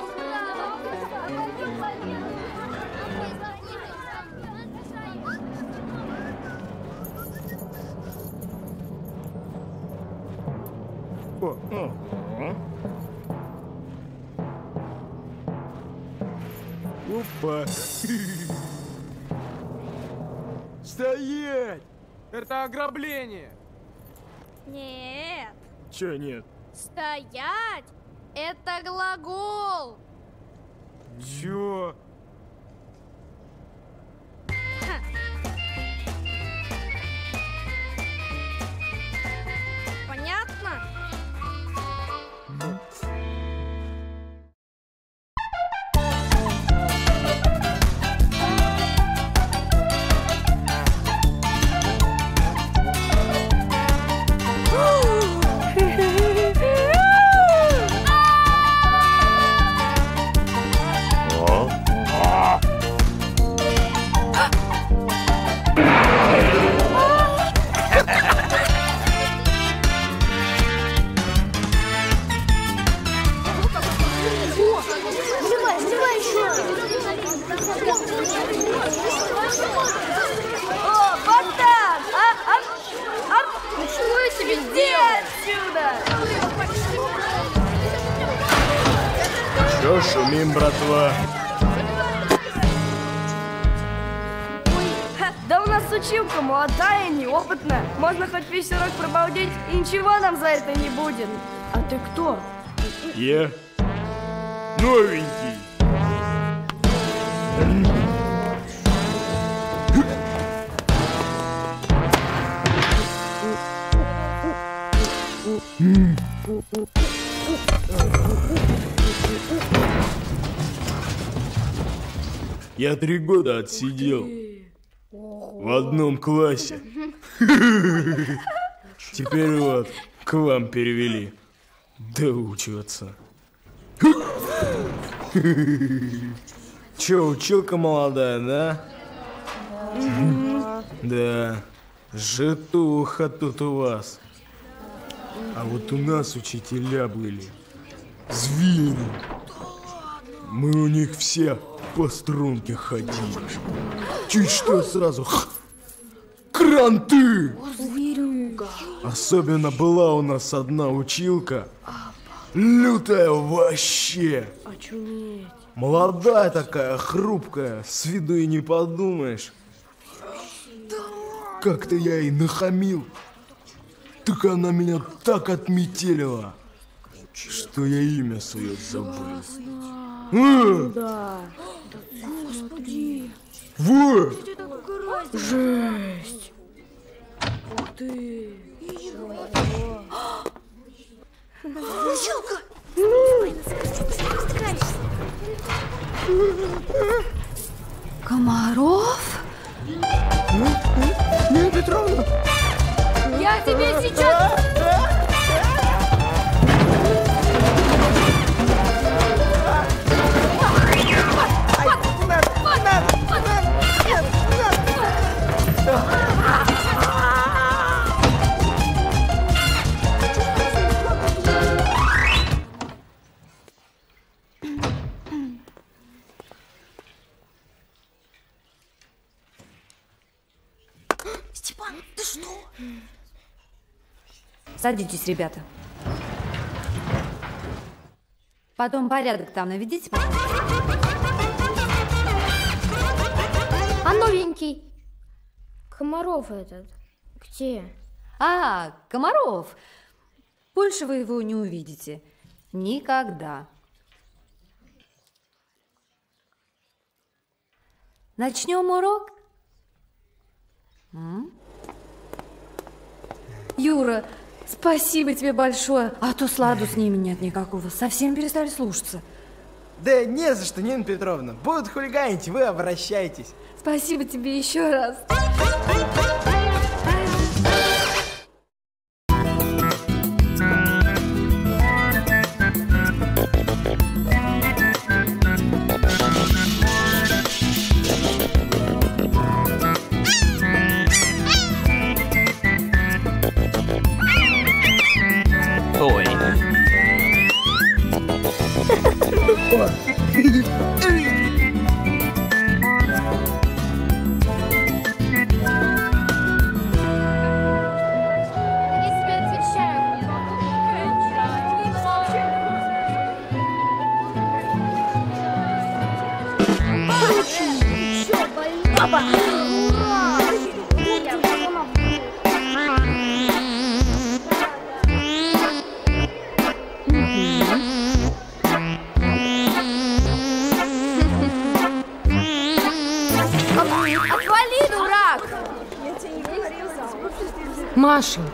Опа! Стоять! Это ограбление! Нет. Че нет? Стоять – это глагол. Чё? Понятно? Снимай, снимай еще! О, вот так! А, а, а, Ничего я себе иди сделал! отсюда! Чё шумим, братва? Ха, да у нас училка молодая, неопытная. Можно хоть весь урок пробалдеть, и ничего нам за это не будет. А ты кто? Я новенький. Я три года отсидел. В одном классе. Теперь вот к вам перевели. Доучиваться. Че, училка молодая, да? Да. Житуха тут у вас. А вот у нас учителя были. Звери. Мы у них все по струнке ходили. Чуть что сразу кранты! Зверюга. Особенно была у нас одна училка. Лютая вообще. Очуметь. Молодая такая, хрупкая. С виду и не подумаешь. Как-то я ей нахамил. Так она меня так отметелила, что я имя свое забыл. А! Да. Господи. Вот! Жесть. Ух ты. Училка! Комаров? Нина Петровна! Я тебе сейчас... Степан, ты что? Садитесь, ребята. Потом порядок там наведите. А новенький? Комаров этот. Где? А, Комаров. Больше вы его не увидите. Никогда. Начнем урок? М? Юра, спасибо тебе большое. А то сладу с ними нет никакого. Совсем перестали слушаться. Да не за что, Нина Петровна. Будут хулиганить, вы обращайтесь. Спасибо тебе еще раз. Ой. Папа! Отвали, дурак! Машенька,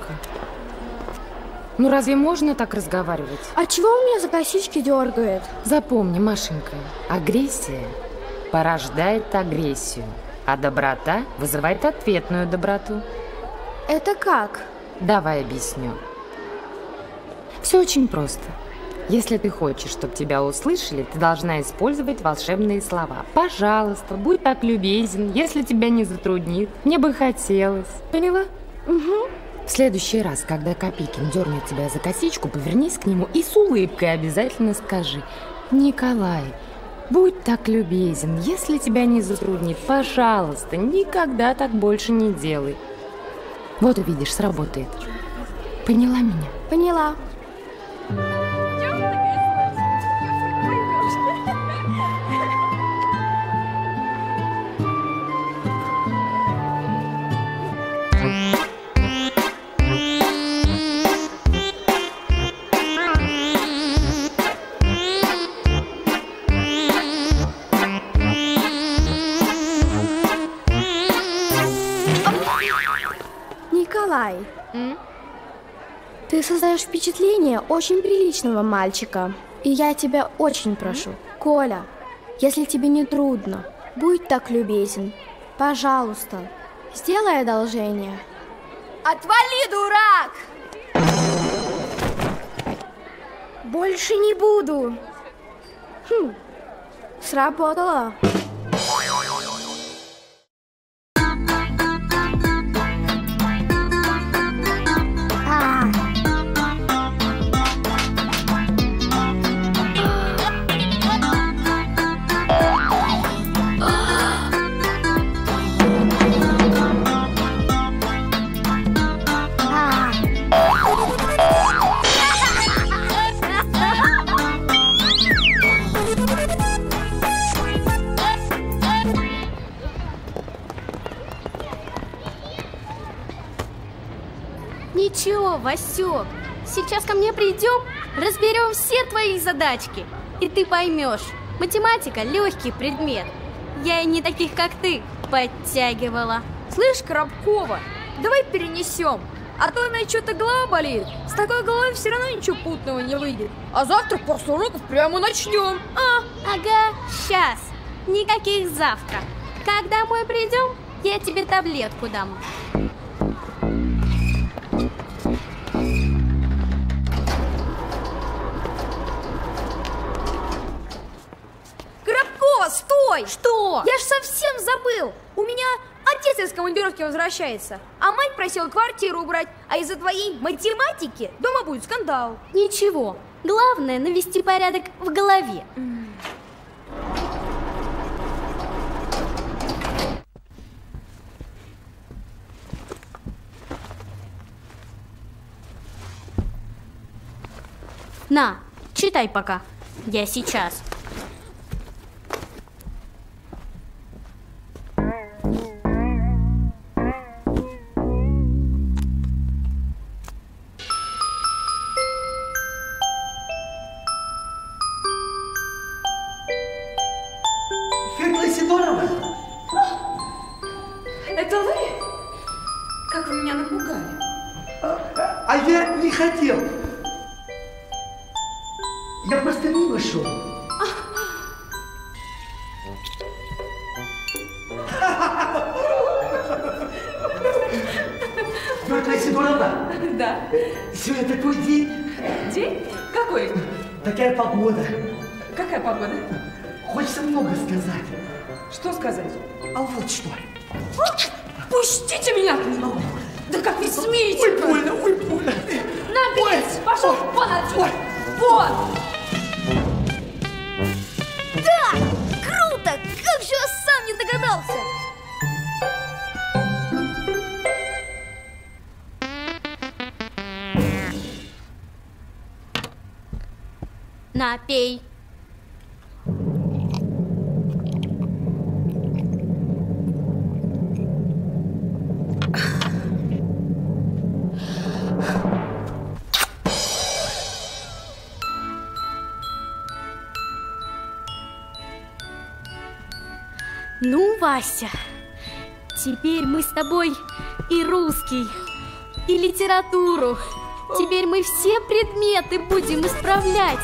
ну разве можно так разговаривать? А чего он меня за косички дергает? Запомни, Машенька, агрессия порождает агрессию, а доброта вызывает ответную доброту. Это как? Давай объясню. Все очень просто. Если ты хочешь, чтобы тебя услышали, ты должна использовать волшебные слова. Пожалуйста, будь так любезен, если тебя не затруднит. Мне бы хотелось. Поняла? Угу. В следующий раз, когда Копейкин дернет тебя за косичку, повернись к нему и с улыбкой обязательно скажи: Николай, будь так любезен, если тебя не затруднит, пожалуйста, никогда так больше не делай. Вот увидишь, сработает. Поняла меня? Поняла. Николай, ты создаешь впечатление очень приличного мальчика. И я тебя очень прошу, Коля, если тебе не трудно, Будь так любезен. Пожалуйста, сделай одолжение. Отвали, дурак! Больше не буду. Хм, сработало. Ничего, Васек, сейчас ко мне придем, разберем все твои задачки, и ты поймешь, математика – легкий предмет. Я и не таких, как ты, подтягивала. Слышь, Коробкова, давай перенесем, а то у меня что-то голова болит. С такой головой все равно ничего путного не выйдет. А завтра после уроков прямо начнем. А, ага, сейчас. Никаких завтра. Как домой придем, я тебе таблетку дам. Коробкова, стой! Что? Я ж совсем забыл. У меня отец из командировки возвращается, а мать просила квартиру убрать, а из-за твоей математики дома будет скандал. Ничего, главное навести порядок в голове. На, читай пока. Я сейчас. Федя Сидорова! Это вы? Как вы меня напугали? А, а я не хотел. Я просто мимо шел. Федя Сидорова! Да. Сегодня такой день. День? Какой? Такая погода. Какая погода? Хочется много сказать. Что сказать? А вот что. Пустите меня! Да как вы смеете? Ой, больно, ой, больно. Наглец! Пошел вон отсюда! Вон! Да! Круто! Как же я сам не догадался! На, пей. Ну, Вася, теперь мы с тобой и русский, и литературу. Теперь мы все предметы будем исправлять.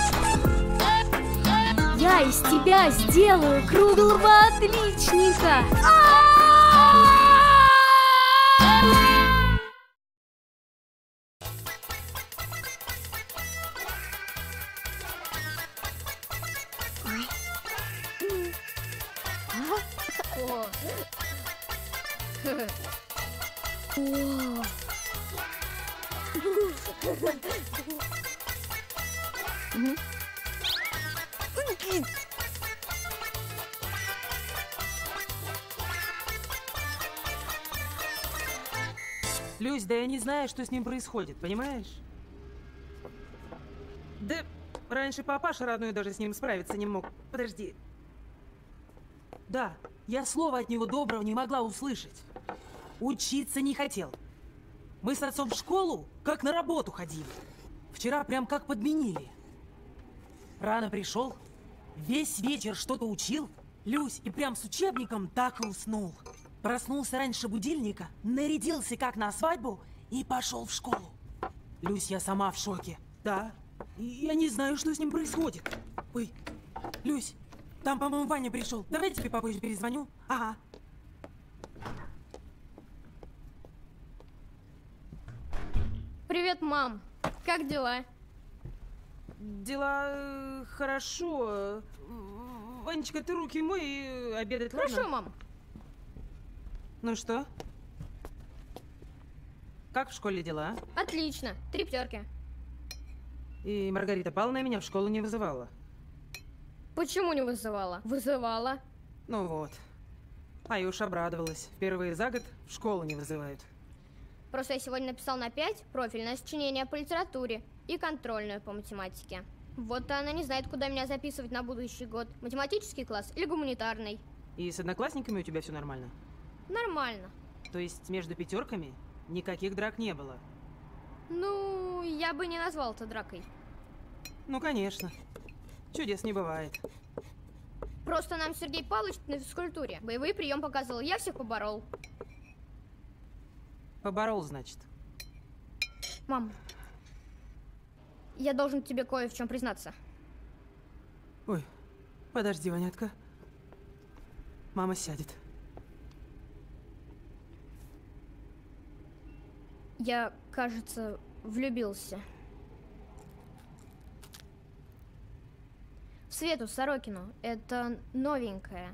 Я из тебя сделаю круглого отличника. Люсь, да я не знаю, что с ним происходит, понимаешь? Да раньше папаша родной даже с ним справиться не мог. Подожди. Да, я слова от него доброго не могла услышать. Учиться не хотел. Мы с отцом в школу как на работу ходили. Вчера прям как подменили. Рано пришел, весь вечер что-то учил, Люсь, и прям с учебником так и уснул. Проснулся раньше будильника, нарядился как на свадьбу и пошел в школу. Люсь, я сама в шоке. Да, и я не знаю, что с ним происходит. Ой, Люсь, Там, по-моему, Ваня пришел. Давай тебе попозже перезвоню. Ага. Привет, мам. Как дела? Дела э, хорошо. Ванечка, ты руки мой и обедать, ладно? Хорошо, мам. Ну что? Как в школе дела? Отлично. Три пятерки. И Маргарита Павловна меня в школу не вызывала. Почему не вызывала? Вызывала. Ну вот. А я уж обрадовалась. Впервые за год в школу не вызывают. Просто я сегодня написал на пять профильное сочинение по литературе и контрольную по математике. Вот она не знает, куда меня записывать на будущий год. Математический класс или гуманитарный. И с одноклассниками у тебя все нормально? Нормально. То есть между пятерками никаких драк не было? Ну, я бы не назвал это дракой. Ну, конечно. Чудес не бывает. Просто нам Сергей Павлович на физкультуре боевой прием показывал. Я всех поборол. Поборол, значит. Мам, я должен тебе кое в чем признаться. Ой, подожди, Ванятка. Мама сядет. Я, кажется, влюбился. В Свету Сорокину. Это новенькая.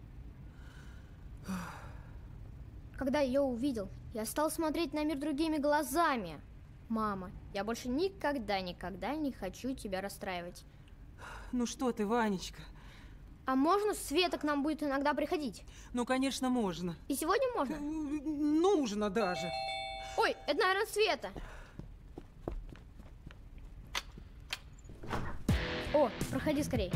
Когда ее увидел, я стал смотреть на мир другими глазами. Мама, я больше никогда-никогда не хочу тебя расстраивать. Ну что ты, Ванечка? А можно Света к нам будет иногда приходить? Ну, конечно, можно. И сегодня можно? Нужно даже. Ой, это, наверное, Света. О, проходи скорей.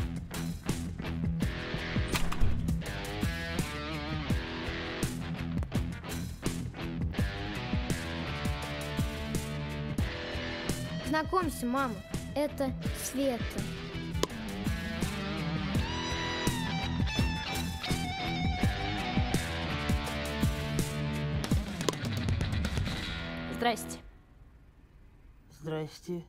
Знакомься, мама, это Света. Здрасте. Здрасте.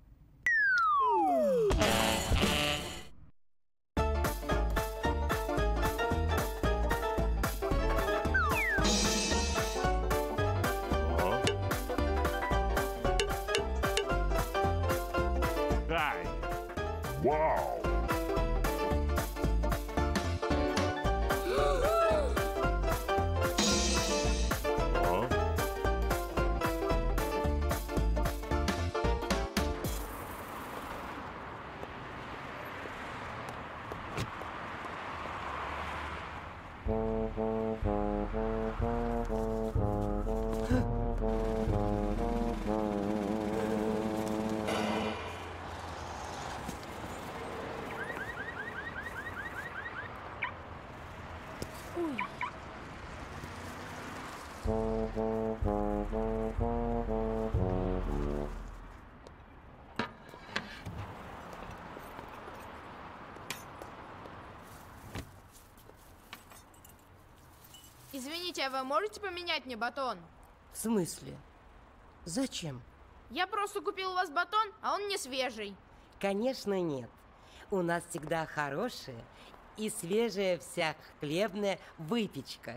Дай. Вау. Извините, а вы можете поменять мне батон? В смысле? Зачем? Я просто купил у вас батон, а он не свежий. Конечно, нет. У нас всегда хорошая и свежая вся хлебная выпечка.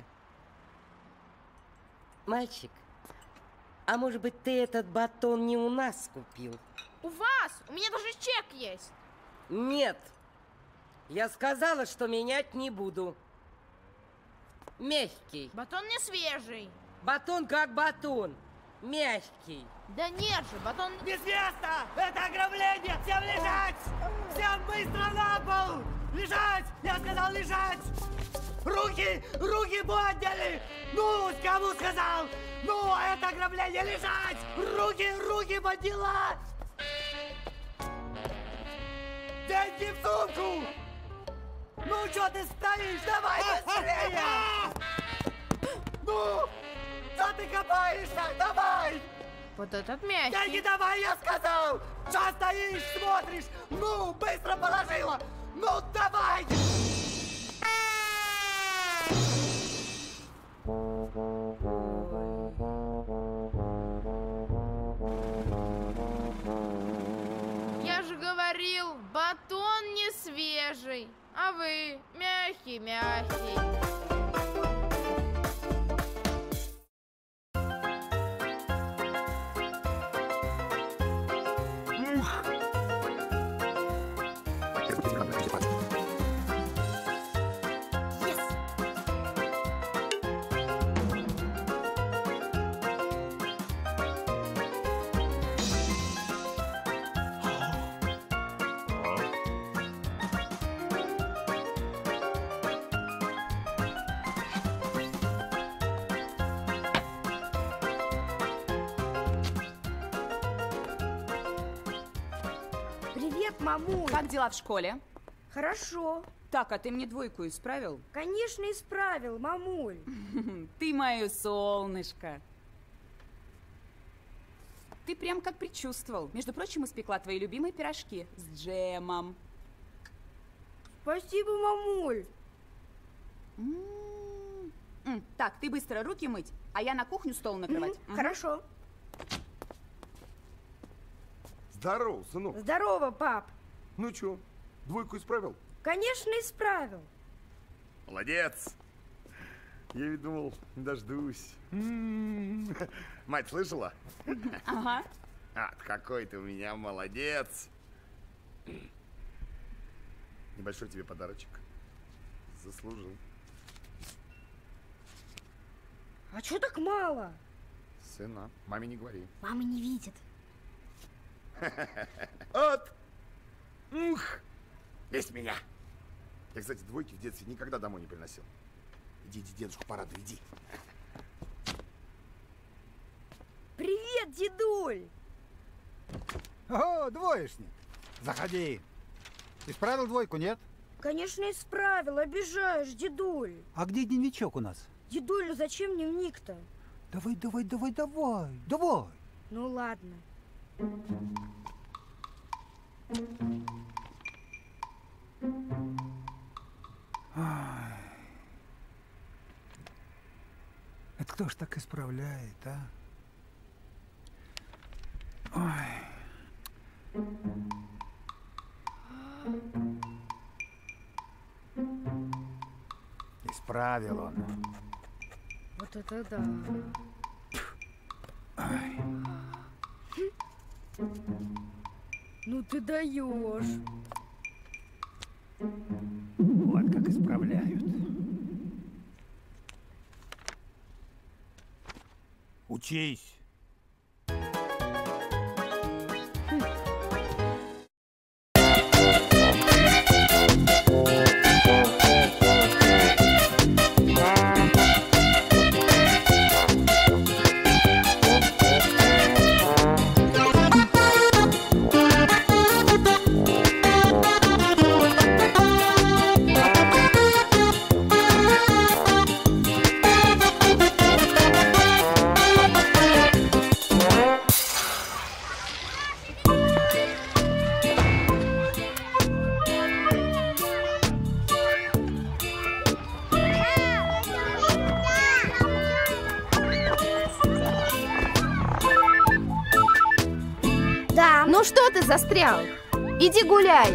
Мальчик, а может быть, ты этот батон не у нас купил? У вас? У меня даже чек есть. Нет. Я сказала, что менять не буду. Мягкий. Батон не свежий. Батон как батон. Мягкий. Да нет же, батон... Без места! Это ограбление! Всем лежать! Всем быстро на пол! Лежать! Я сказал лежать! Руки! Руки подняли! Ну, кому сказал? Ну, это ограбление! Лежать! Руки! Руки подняла! Деньги в сумку! Ну, что ты стоишь? Давай быстрее! Ну! Что ты копаешься? Давай! Вот этот мягкий. Деньги давай, я сказал! Что стоишь, смотришь? Ну, быстро положила! Ну, давай! Я же говорил, батон не свежий. А вы мягкий-мягкий. Привет, мамуль. Как дела в школе? Хорошо. Так, а ты мне двойку исправил? Конечно, исправил, мамуль. Ты мое солнышко. Ты прям как предчувствовал. Между прочим, испекла твои любимые пирожки с джемом. Спасибо, мамуль. М-м-м. Так, ты быстро руки мыть, а я на кухню стол накрывать. Mm-hmm. Угу. Хорошо. Здорово, сынок. Здорово, пап. Ну чё, двойку исправил? Конечно, исправил. Молодец. Я ведь думал, не дождусь. М-м-м. Мать слышала? Ага. А, какой ты у меня молодец. Небольшой тебе подарочек. Заслужил. А чё так мало? Сына, маме не говори. Мама не видит. Вот. Ух. Весь меня. Я, кстати, двойки в детстве никогда домой не приносил. Иди, иди, дедушку порадуй, иди. Привет, дедуль. О, двоечник. Заходи. Исправил двойку, нет? Конечно, исправил. Обижаешь, дедуль. А где дневничок у нас? Дедуль, ну зачем дневник-то? Давай, давай, давай, давай, давай. Ну ладно. Ай. Это кто ж так исправляет, а? Ой. Исправил он. Вот это да. Ай. Ну ты даешь. Вот как исправляют. Учись. Ну что ты застрял? Иди гуляй.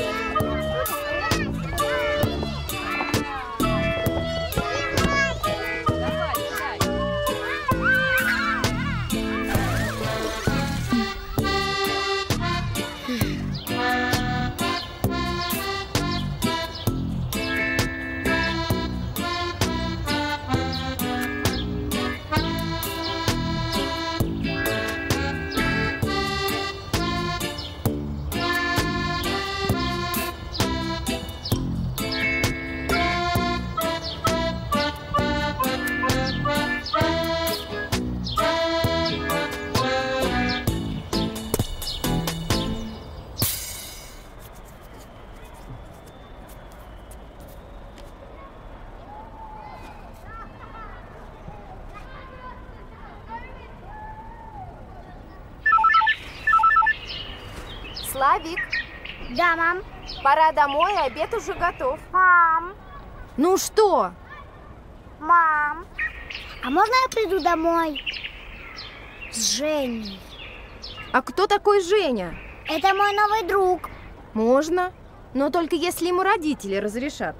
Славик. Да, мам. Пора домой, обед уже готов. Мам. Ну что? Мам. А можно я приду домой? С Женей. А кто такой Женя? Это мой новый друг. Можно. Но только если ему родители разрешат.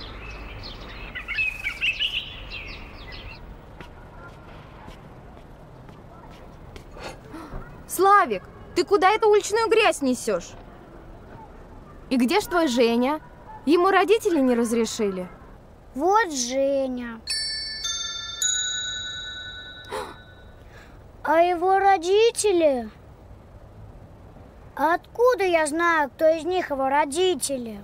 Славик, ты куда эту уличную грязь несешь? И где ж твой Женя? Ему родители не разрешили? Вот Женя. А его родители? Откуда я знаю, кто из них его родители?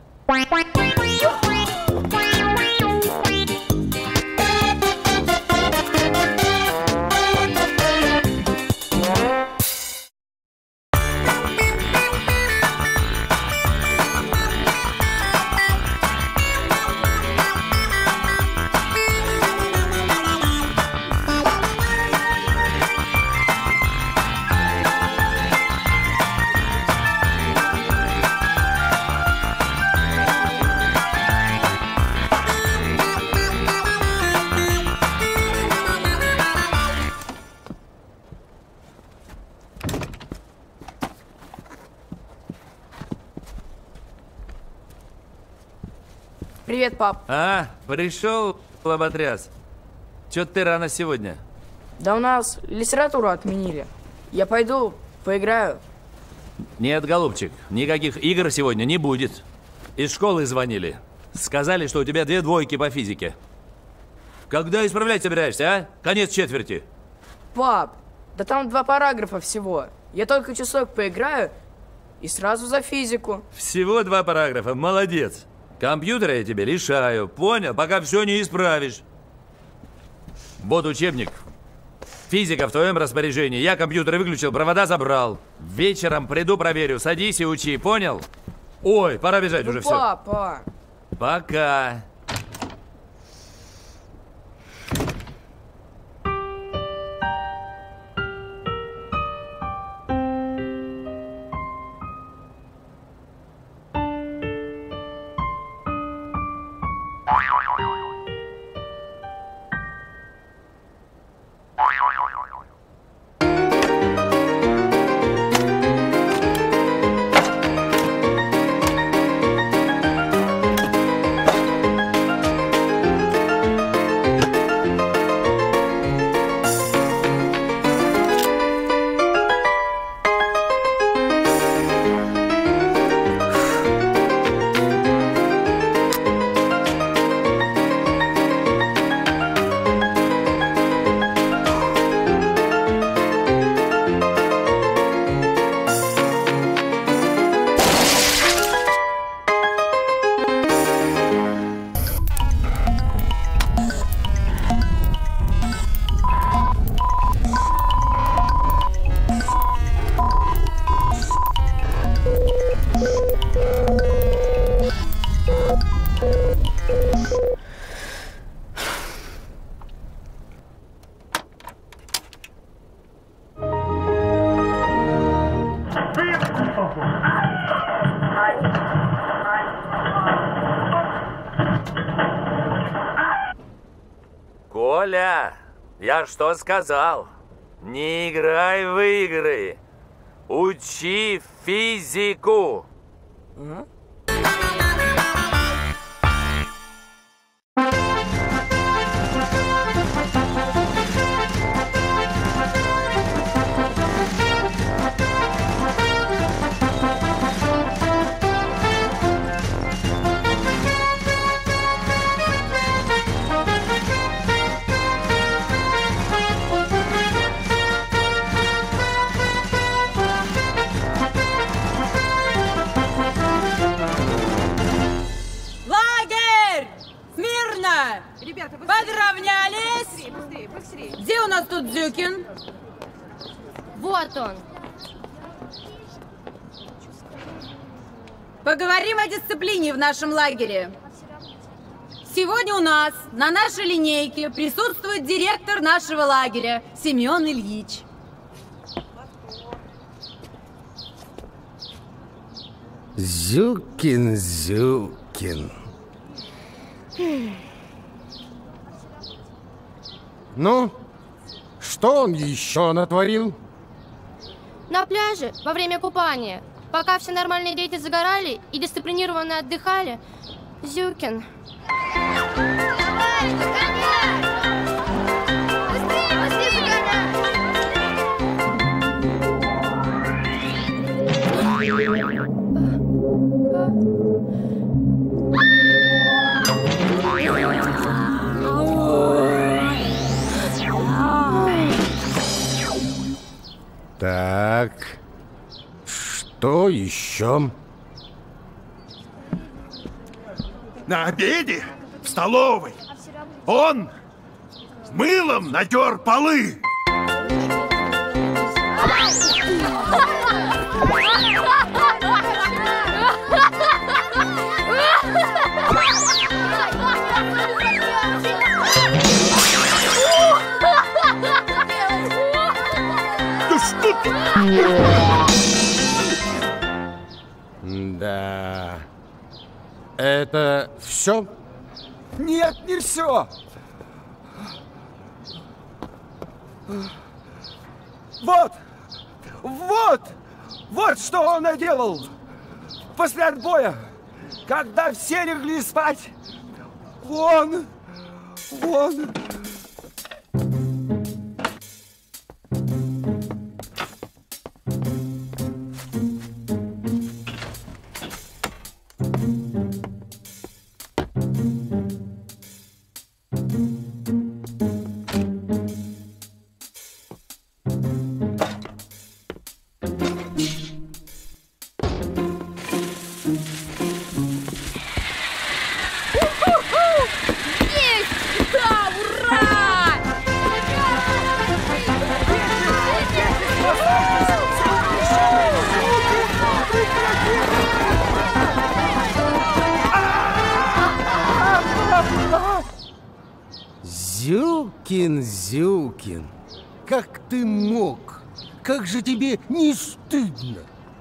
Привет, пап. А, пришел, лоботряс. Чё ты рано сегодня? Да у нас литературу отменили. Я пойду поиграю. Нет, голубчик, никаких игр сегодня не будет. Из школы звонили. Сказали, что у тебя две двойки по физике. Когда исправлять собираешься, а? Конец четверти. Пап, да там два параграфа всего. Я только часок поиграю и сразу за физику. Всего два параграфа, молодец. Компьютера я тебе лишаю, понял? Пока все не исправишь. Вот учебник. Физика в твоем распоряжении. Я компьютер выключил, провода забрал. Вечером приду, проверю. Садись и учи, понял? Ой, пора бежать, ну, уже папа. все. Пока. Коля, я что сказал? Не играй в игры. Учи физику. Угу. Подравнялись? Быстрее, быстрее. Где у нас тут Зюкин? Вот он. Поговорим о дисциплине в нашем лагере. Сегодня у нас на нашей линейке присутствует директор нашего лагеря Семен Ильич. Зюкин, Зюкин. Ну, что он еще натворил? На пляже во время купания Пока все нормальные дети загорали и дисциплинированно отдыхали, Зюкин... Давай, на коня! Быстрее, быстрее, Так, что еще? На обеде в столовой он мылом натер полы. Да что ты? Да. Это все? Нет, не все. Вот, вот, вот что он наделал. После отбоя, когда все легли спать, он, он... Зюкин, Зюкин, как ты мог? Как же тебе не стыдно?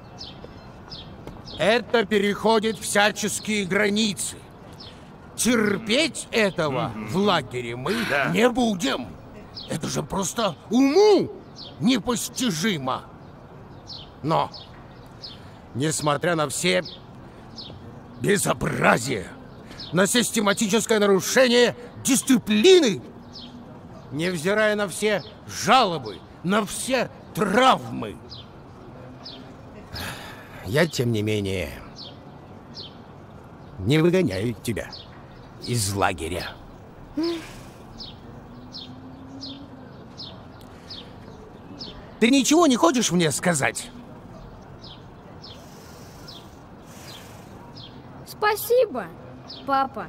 Это переходит всяческие границы. Терпеть этого в лагере мы Да. не будем. Это же просто уму непостижимо. Но, несмотря на все безобразия, на систематическое нарушение дисциплины, невзирая на все жалобы, на все травмы, я, тем не менее, не выгоняю тебя из лагеря. Ты ничего не хочешь мне сказать? Спасибо, папа.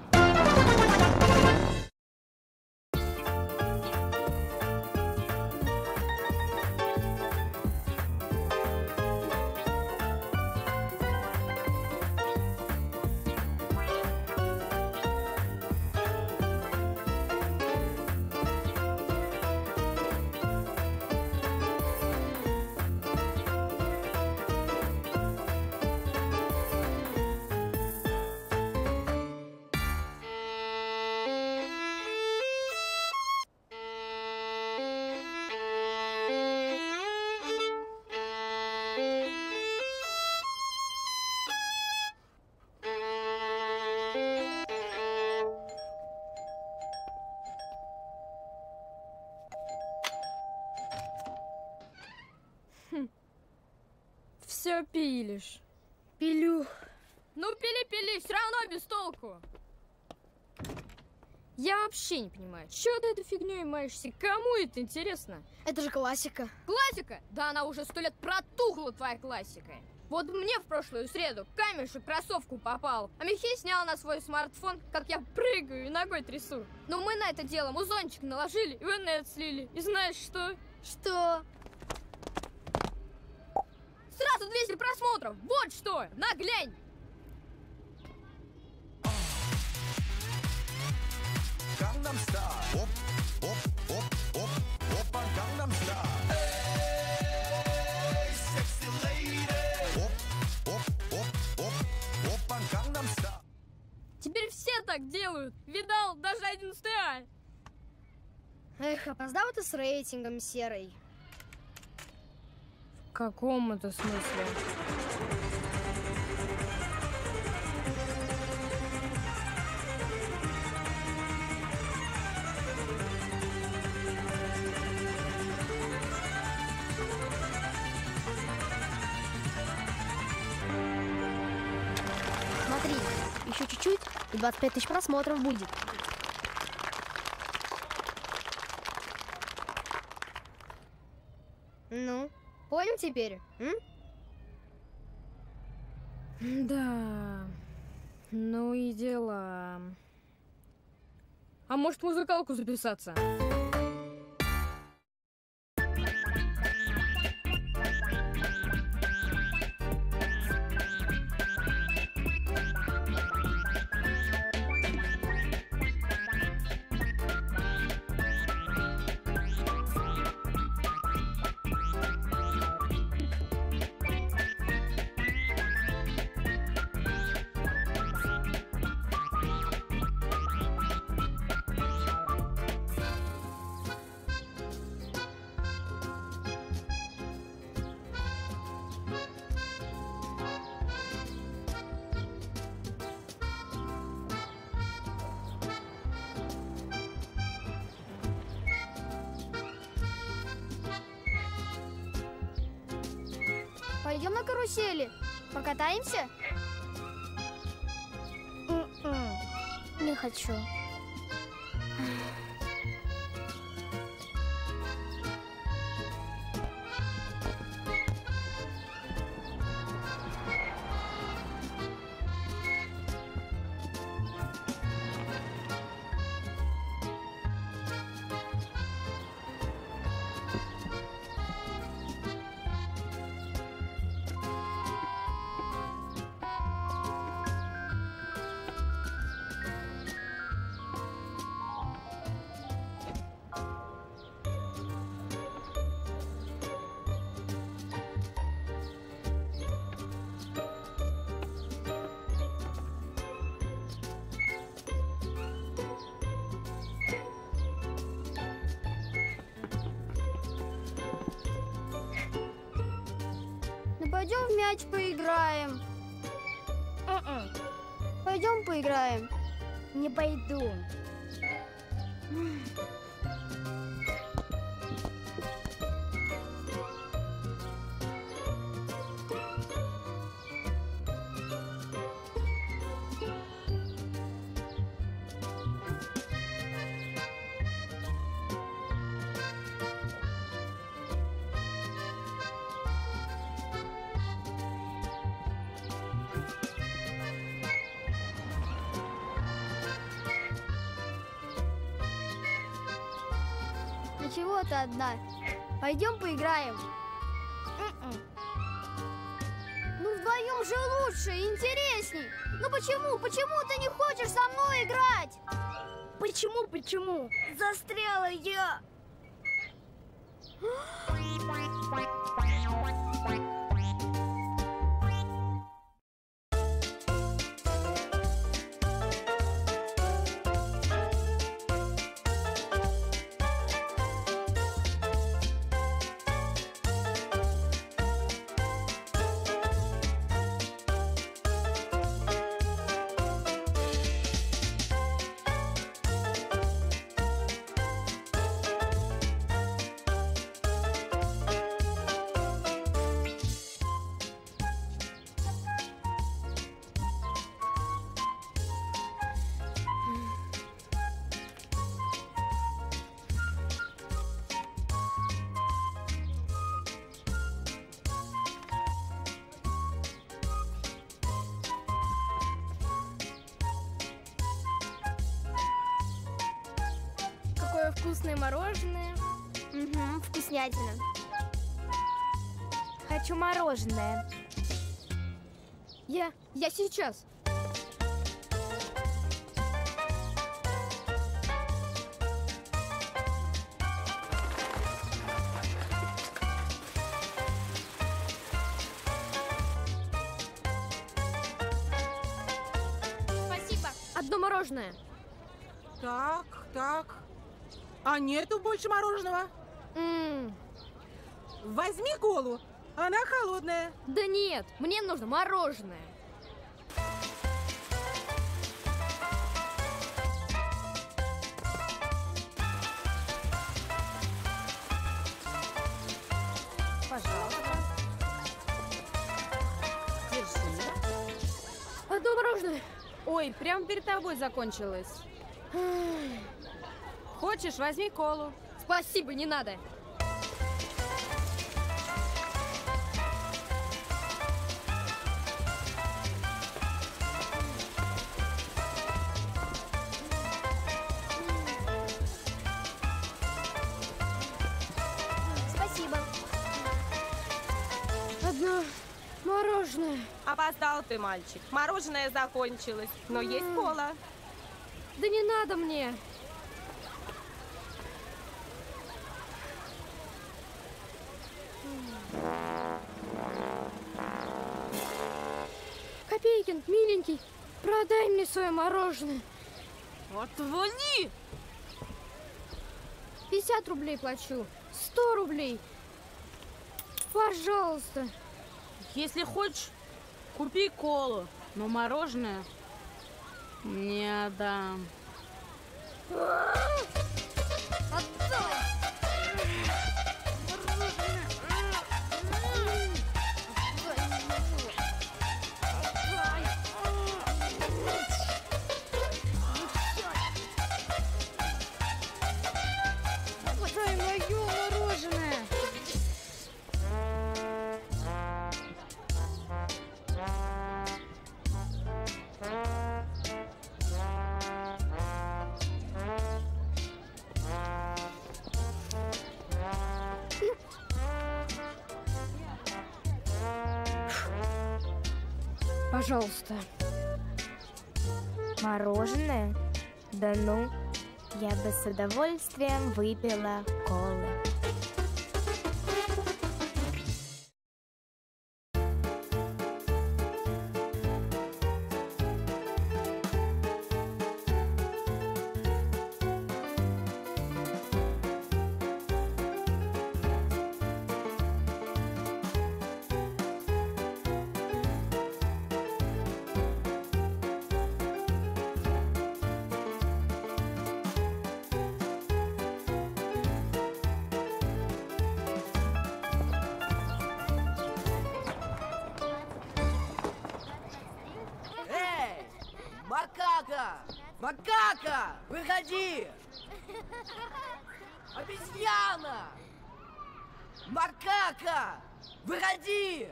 Все пилишь. Пилю. Ну, пили-пили, все равно без толку. Я вообще не понимаю, чего ты этой фигней маешься? Кому это интересно? Это же классика. Классика? Да она уже сто лет протухла, твоя классика. Вот мне в прошлую среду камешек в кроссовку попал, а Михей снял на свой смартфон, как я прыгаю и ногой трясу. Но мы на это дело музончик наложили и в инет слили. И знаешь что? Что? Сразу двести просмотров! Вот что! Наглянь! Gangnam Style. Op, op, op, op, op aan Gangnam Style. Hey, sexy lady. Op, op, op, op, op aan Gangnam Style. Теперь все так делают. Видал, даже одиннадцатый А. Эх, опоздал ты с рейтингом, Серый. В каком это смысле? Смотри, еще чуть-чуть, и двадцать пять тысяч просмотров будет. Ну, понял теперь, м? Да, ну и дела. А может, в музыкалку записаться? Пойдем на карусели, покатаемся? М-м, не хочу. Ну пойдем в мяч поиграем. М-м, Пойдем поиграем. не пойду. Ну чего ты одна? Пойдем поиграем. М-м. Ну вдвоем же лучше, интересней. Ну почему, почему ты не хочешь со мной играть? Почему, почему? Застряла я. Какое вкусное мороженое. Угу, вкуснятина. Хочу мороженое. Я, я сейчас. Спасибо. Одно мороженое. Так, так. А нету больше мороженого? М, Возьми колу. Она холодная. Да нет, мне нужно мороженое. Пожалуйста. Держи. Одно мороженое. Ой, прямо перед тобой закончилось. Хочешь, возьми колу. Спасибо, не надо. Спасибо. Одно мороженое. Опоздал ты, мальчик. Мороженое закончилось, но есть кола. Да не надо мне. Копейкин, миленький, продай мне свое мороженое. Отвали! пятьдесят рублей плачу. сто рублей. Пожалуйста. Если хочешь, купи колу, но мороженое не отдам. Отдай! Дай мое мороженое! Пожалуйста. Мороженое? Да ну, я бы с удовольствием выпила колы. Эй, макака! Макака! Выходи! Обезьяна! Макака! Выходи!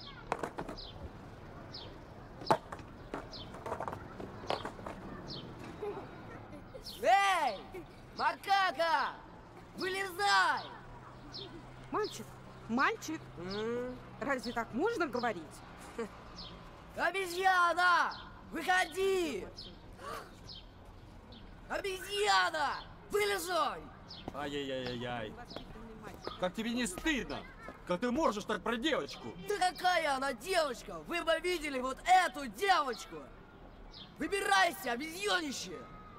Эй! Макака! Вылезай! Мальчик, мальчик, разве так можно говорить? Обезьяна! Выходи! Обезьяна! Вылезай! Ай-яй-яй-яй. Как тебе не стыдно? Как ты можешь так про девочку? Да какая она девочка? Вы бы видели вот эту девочку! Выбирайся, обезьянище!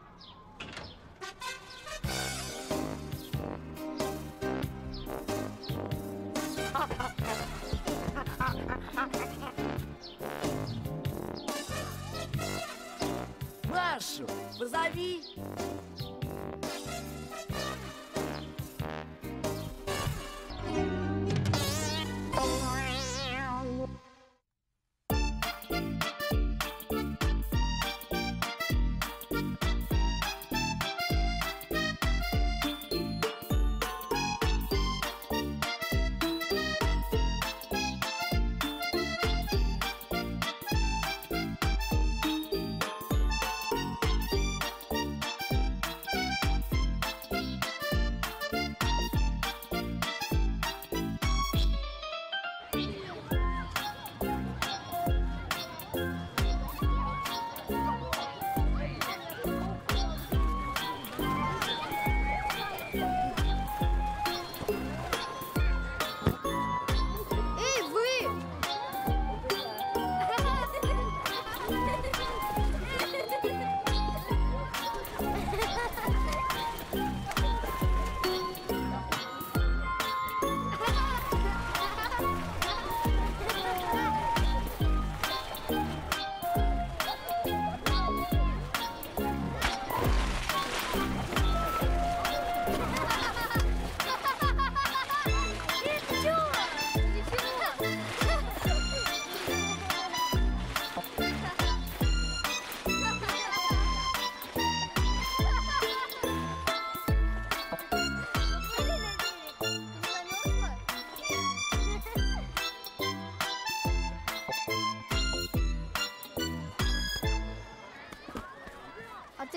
Машу, позови!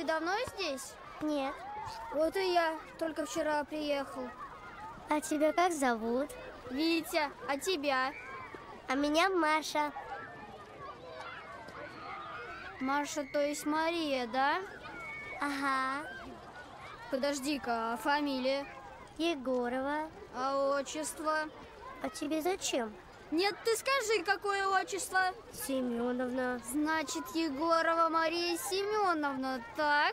давно здесь? Нет. Вот и я только вчера приехал. А тебя как зовут? Витя, а тебя? А меня Маша. Маша, то есть Мария, да? Ага. Подожди-ка, а фамилия? Егорова. А отчество? А тебе зачем? Нет, ты скажи, какое отчество? Семеновна. Значит, Егорова Мария Семеновна, так?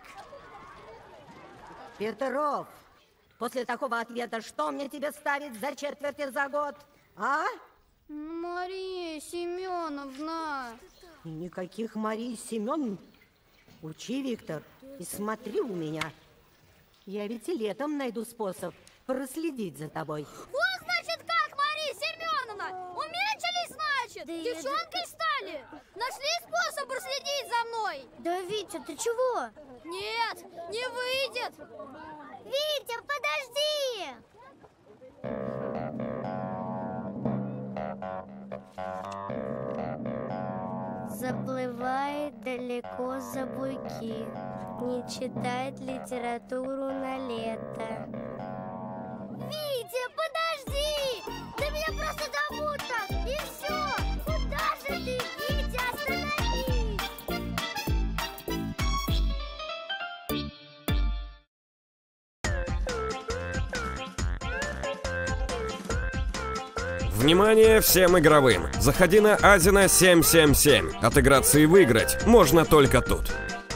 Петров, после такого ответа что мне тебе ставить за четверть и за год, а? Мария Семеновна. Никаких Марии Семеновн. Учи, Виктор, и смотри у меня. Я ведь и летом найду способ проследить за тобой. Вот, значит, как, Мария Семеновна! Уменьшились, значит? Да Девчонкой я... стали? Нашли способ проследить за мной? Да, Витя, ты чего? Нет, не выйдет! Витя, подожди! Заплывает далеко за буйки, не читает литературу на лето. Витя, подожди! Да меня просто зовут так, и все! Куда же ты, Витя, остановись! Внимание всем игровым! Заходи на Азино семь семь семь. Отыграться и выиграть можно только тут.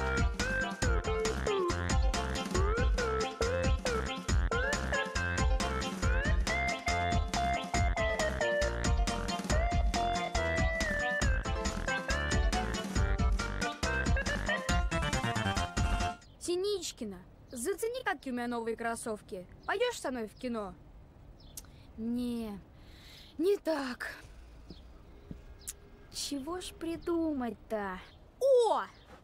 Синичкина, зацени, какие у меня новые кроссовки. Пойдешь со мной в кино? Не, не так. Чего ж придумать-то? О!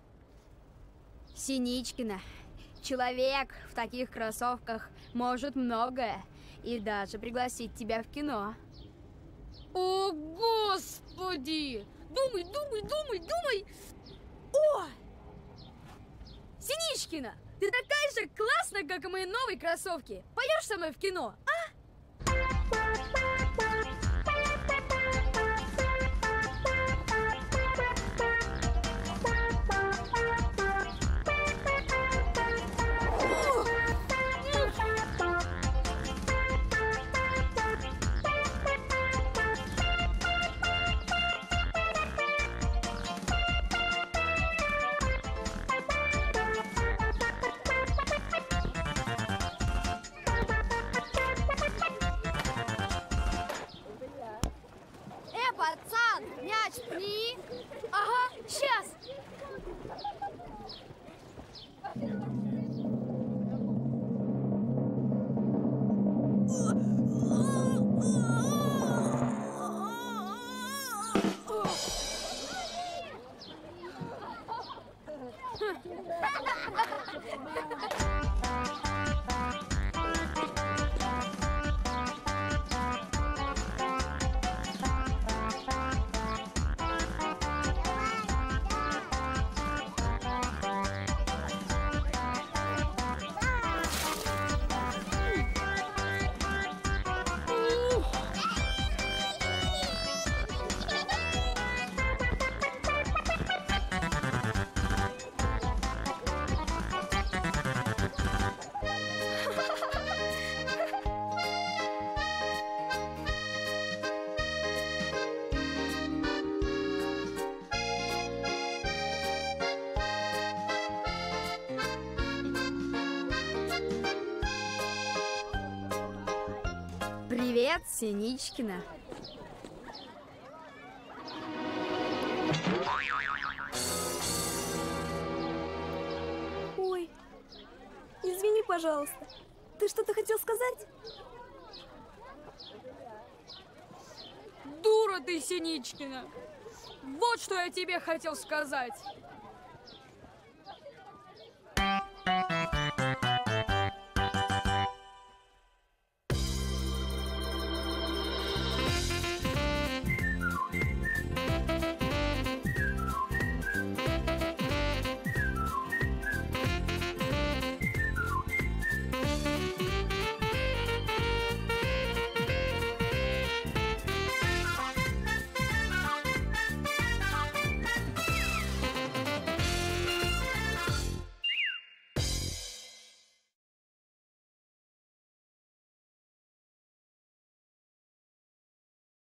Синичкина, человек в таких кроссовках может многое. И даже пригласить тебя в кино. О, Господи! Думай, думай, думай, думай! О! Синичкина, ты такая же классная, как и мои новые кроссовки. Пойдешь со мной в кино, а? Пацан, мяч пни. Ага, сейчас. Привет, Синичкина. Ой, извини, пожалуйста. Ты что-то хотел сказать? Дура ты, Синичкина. Вот что я тебе хотел сказать.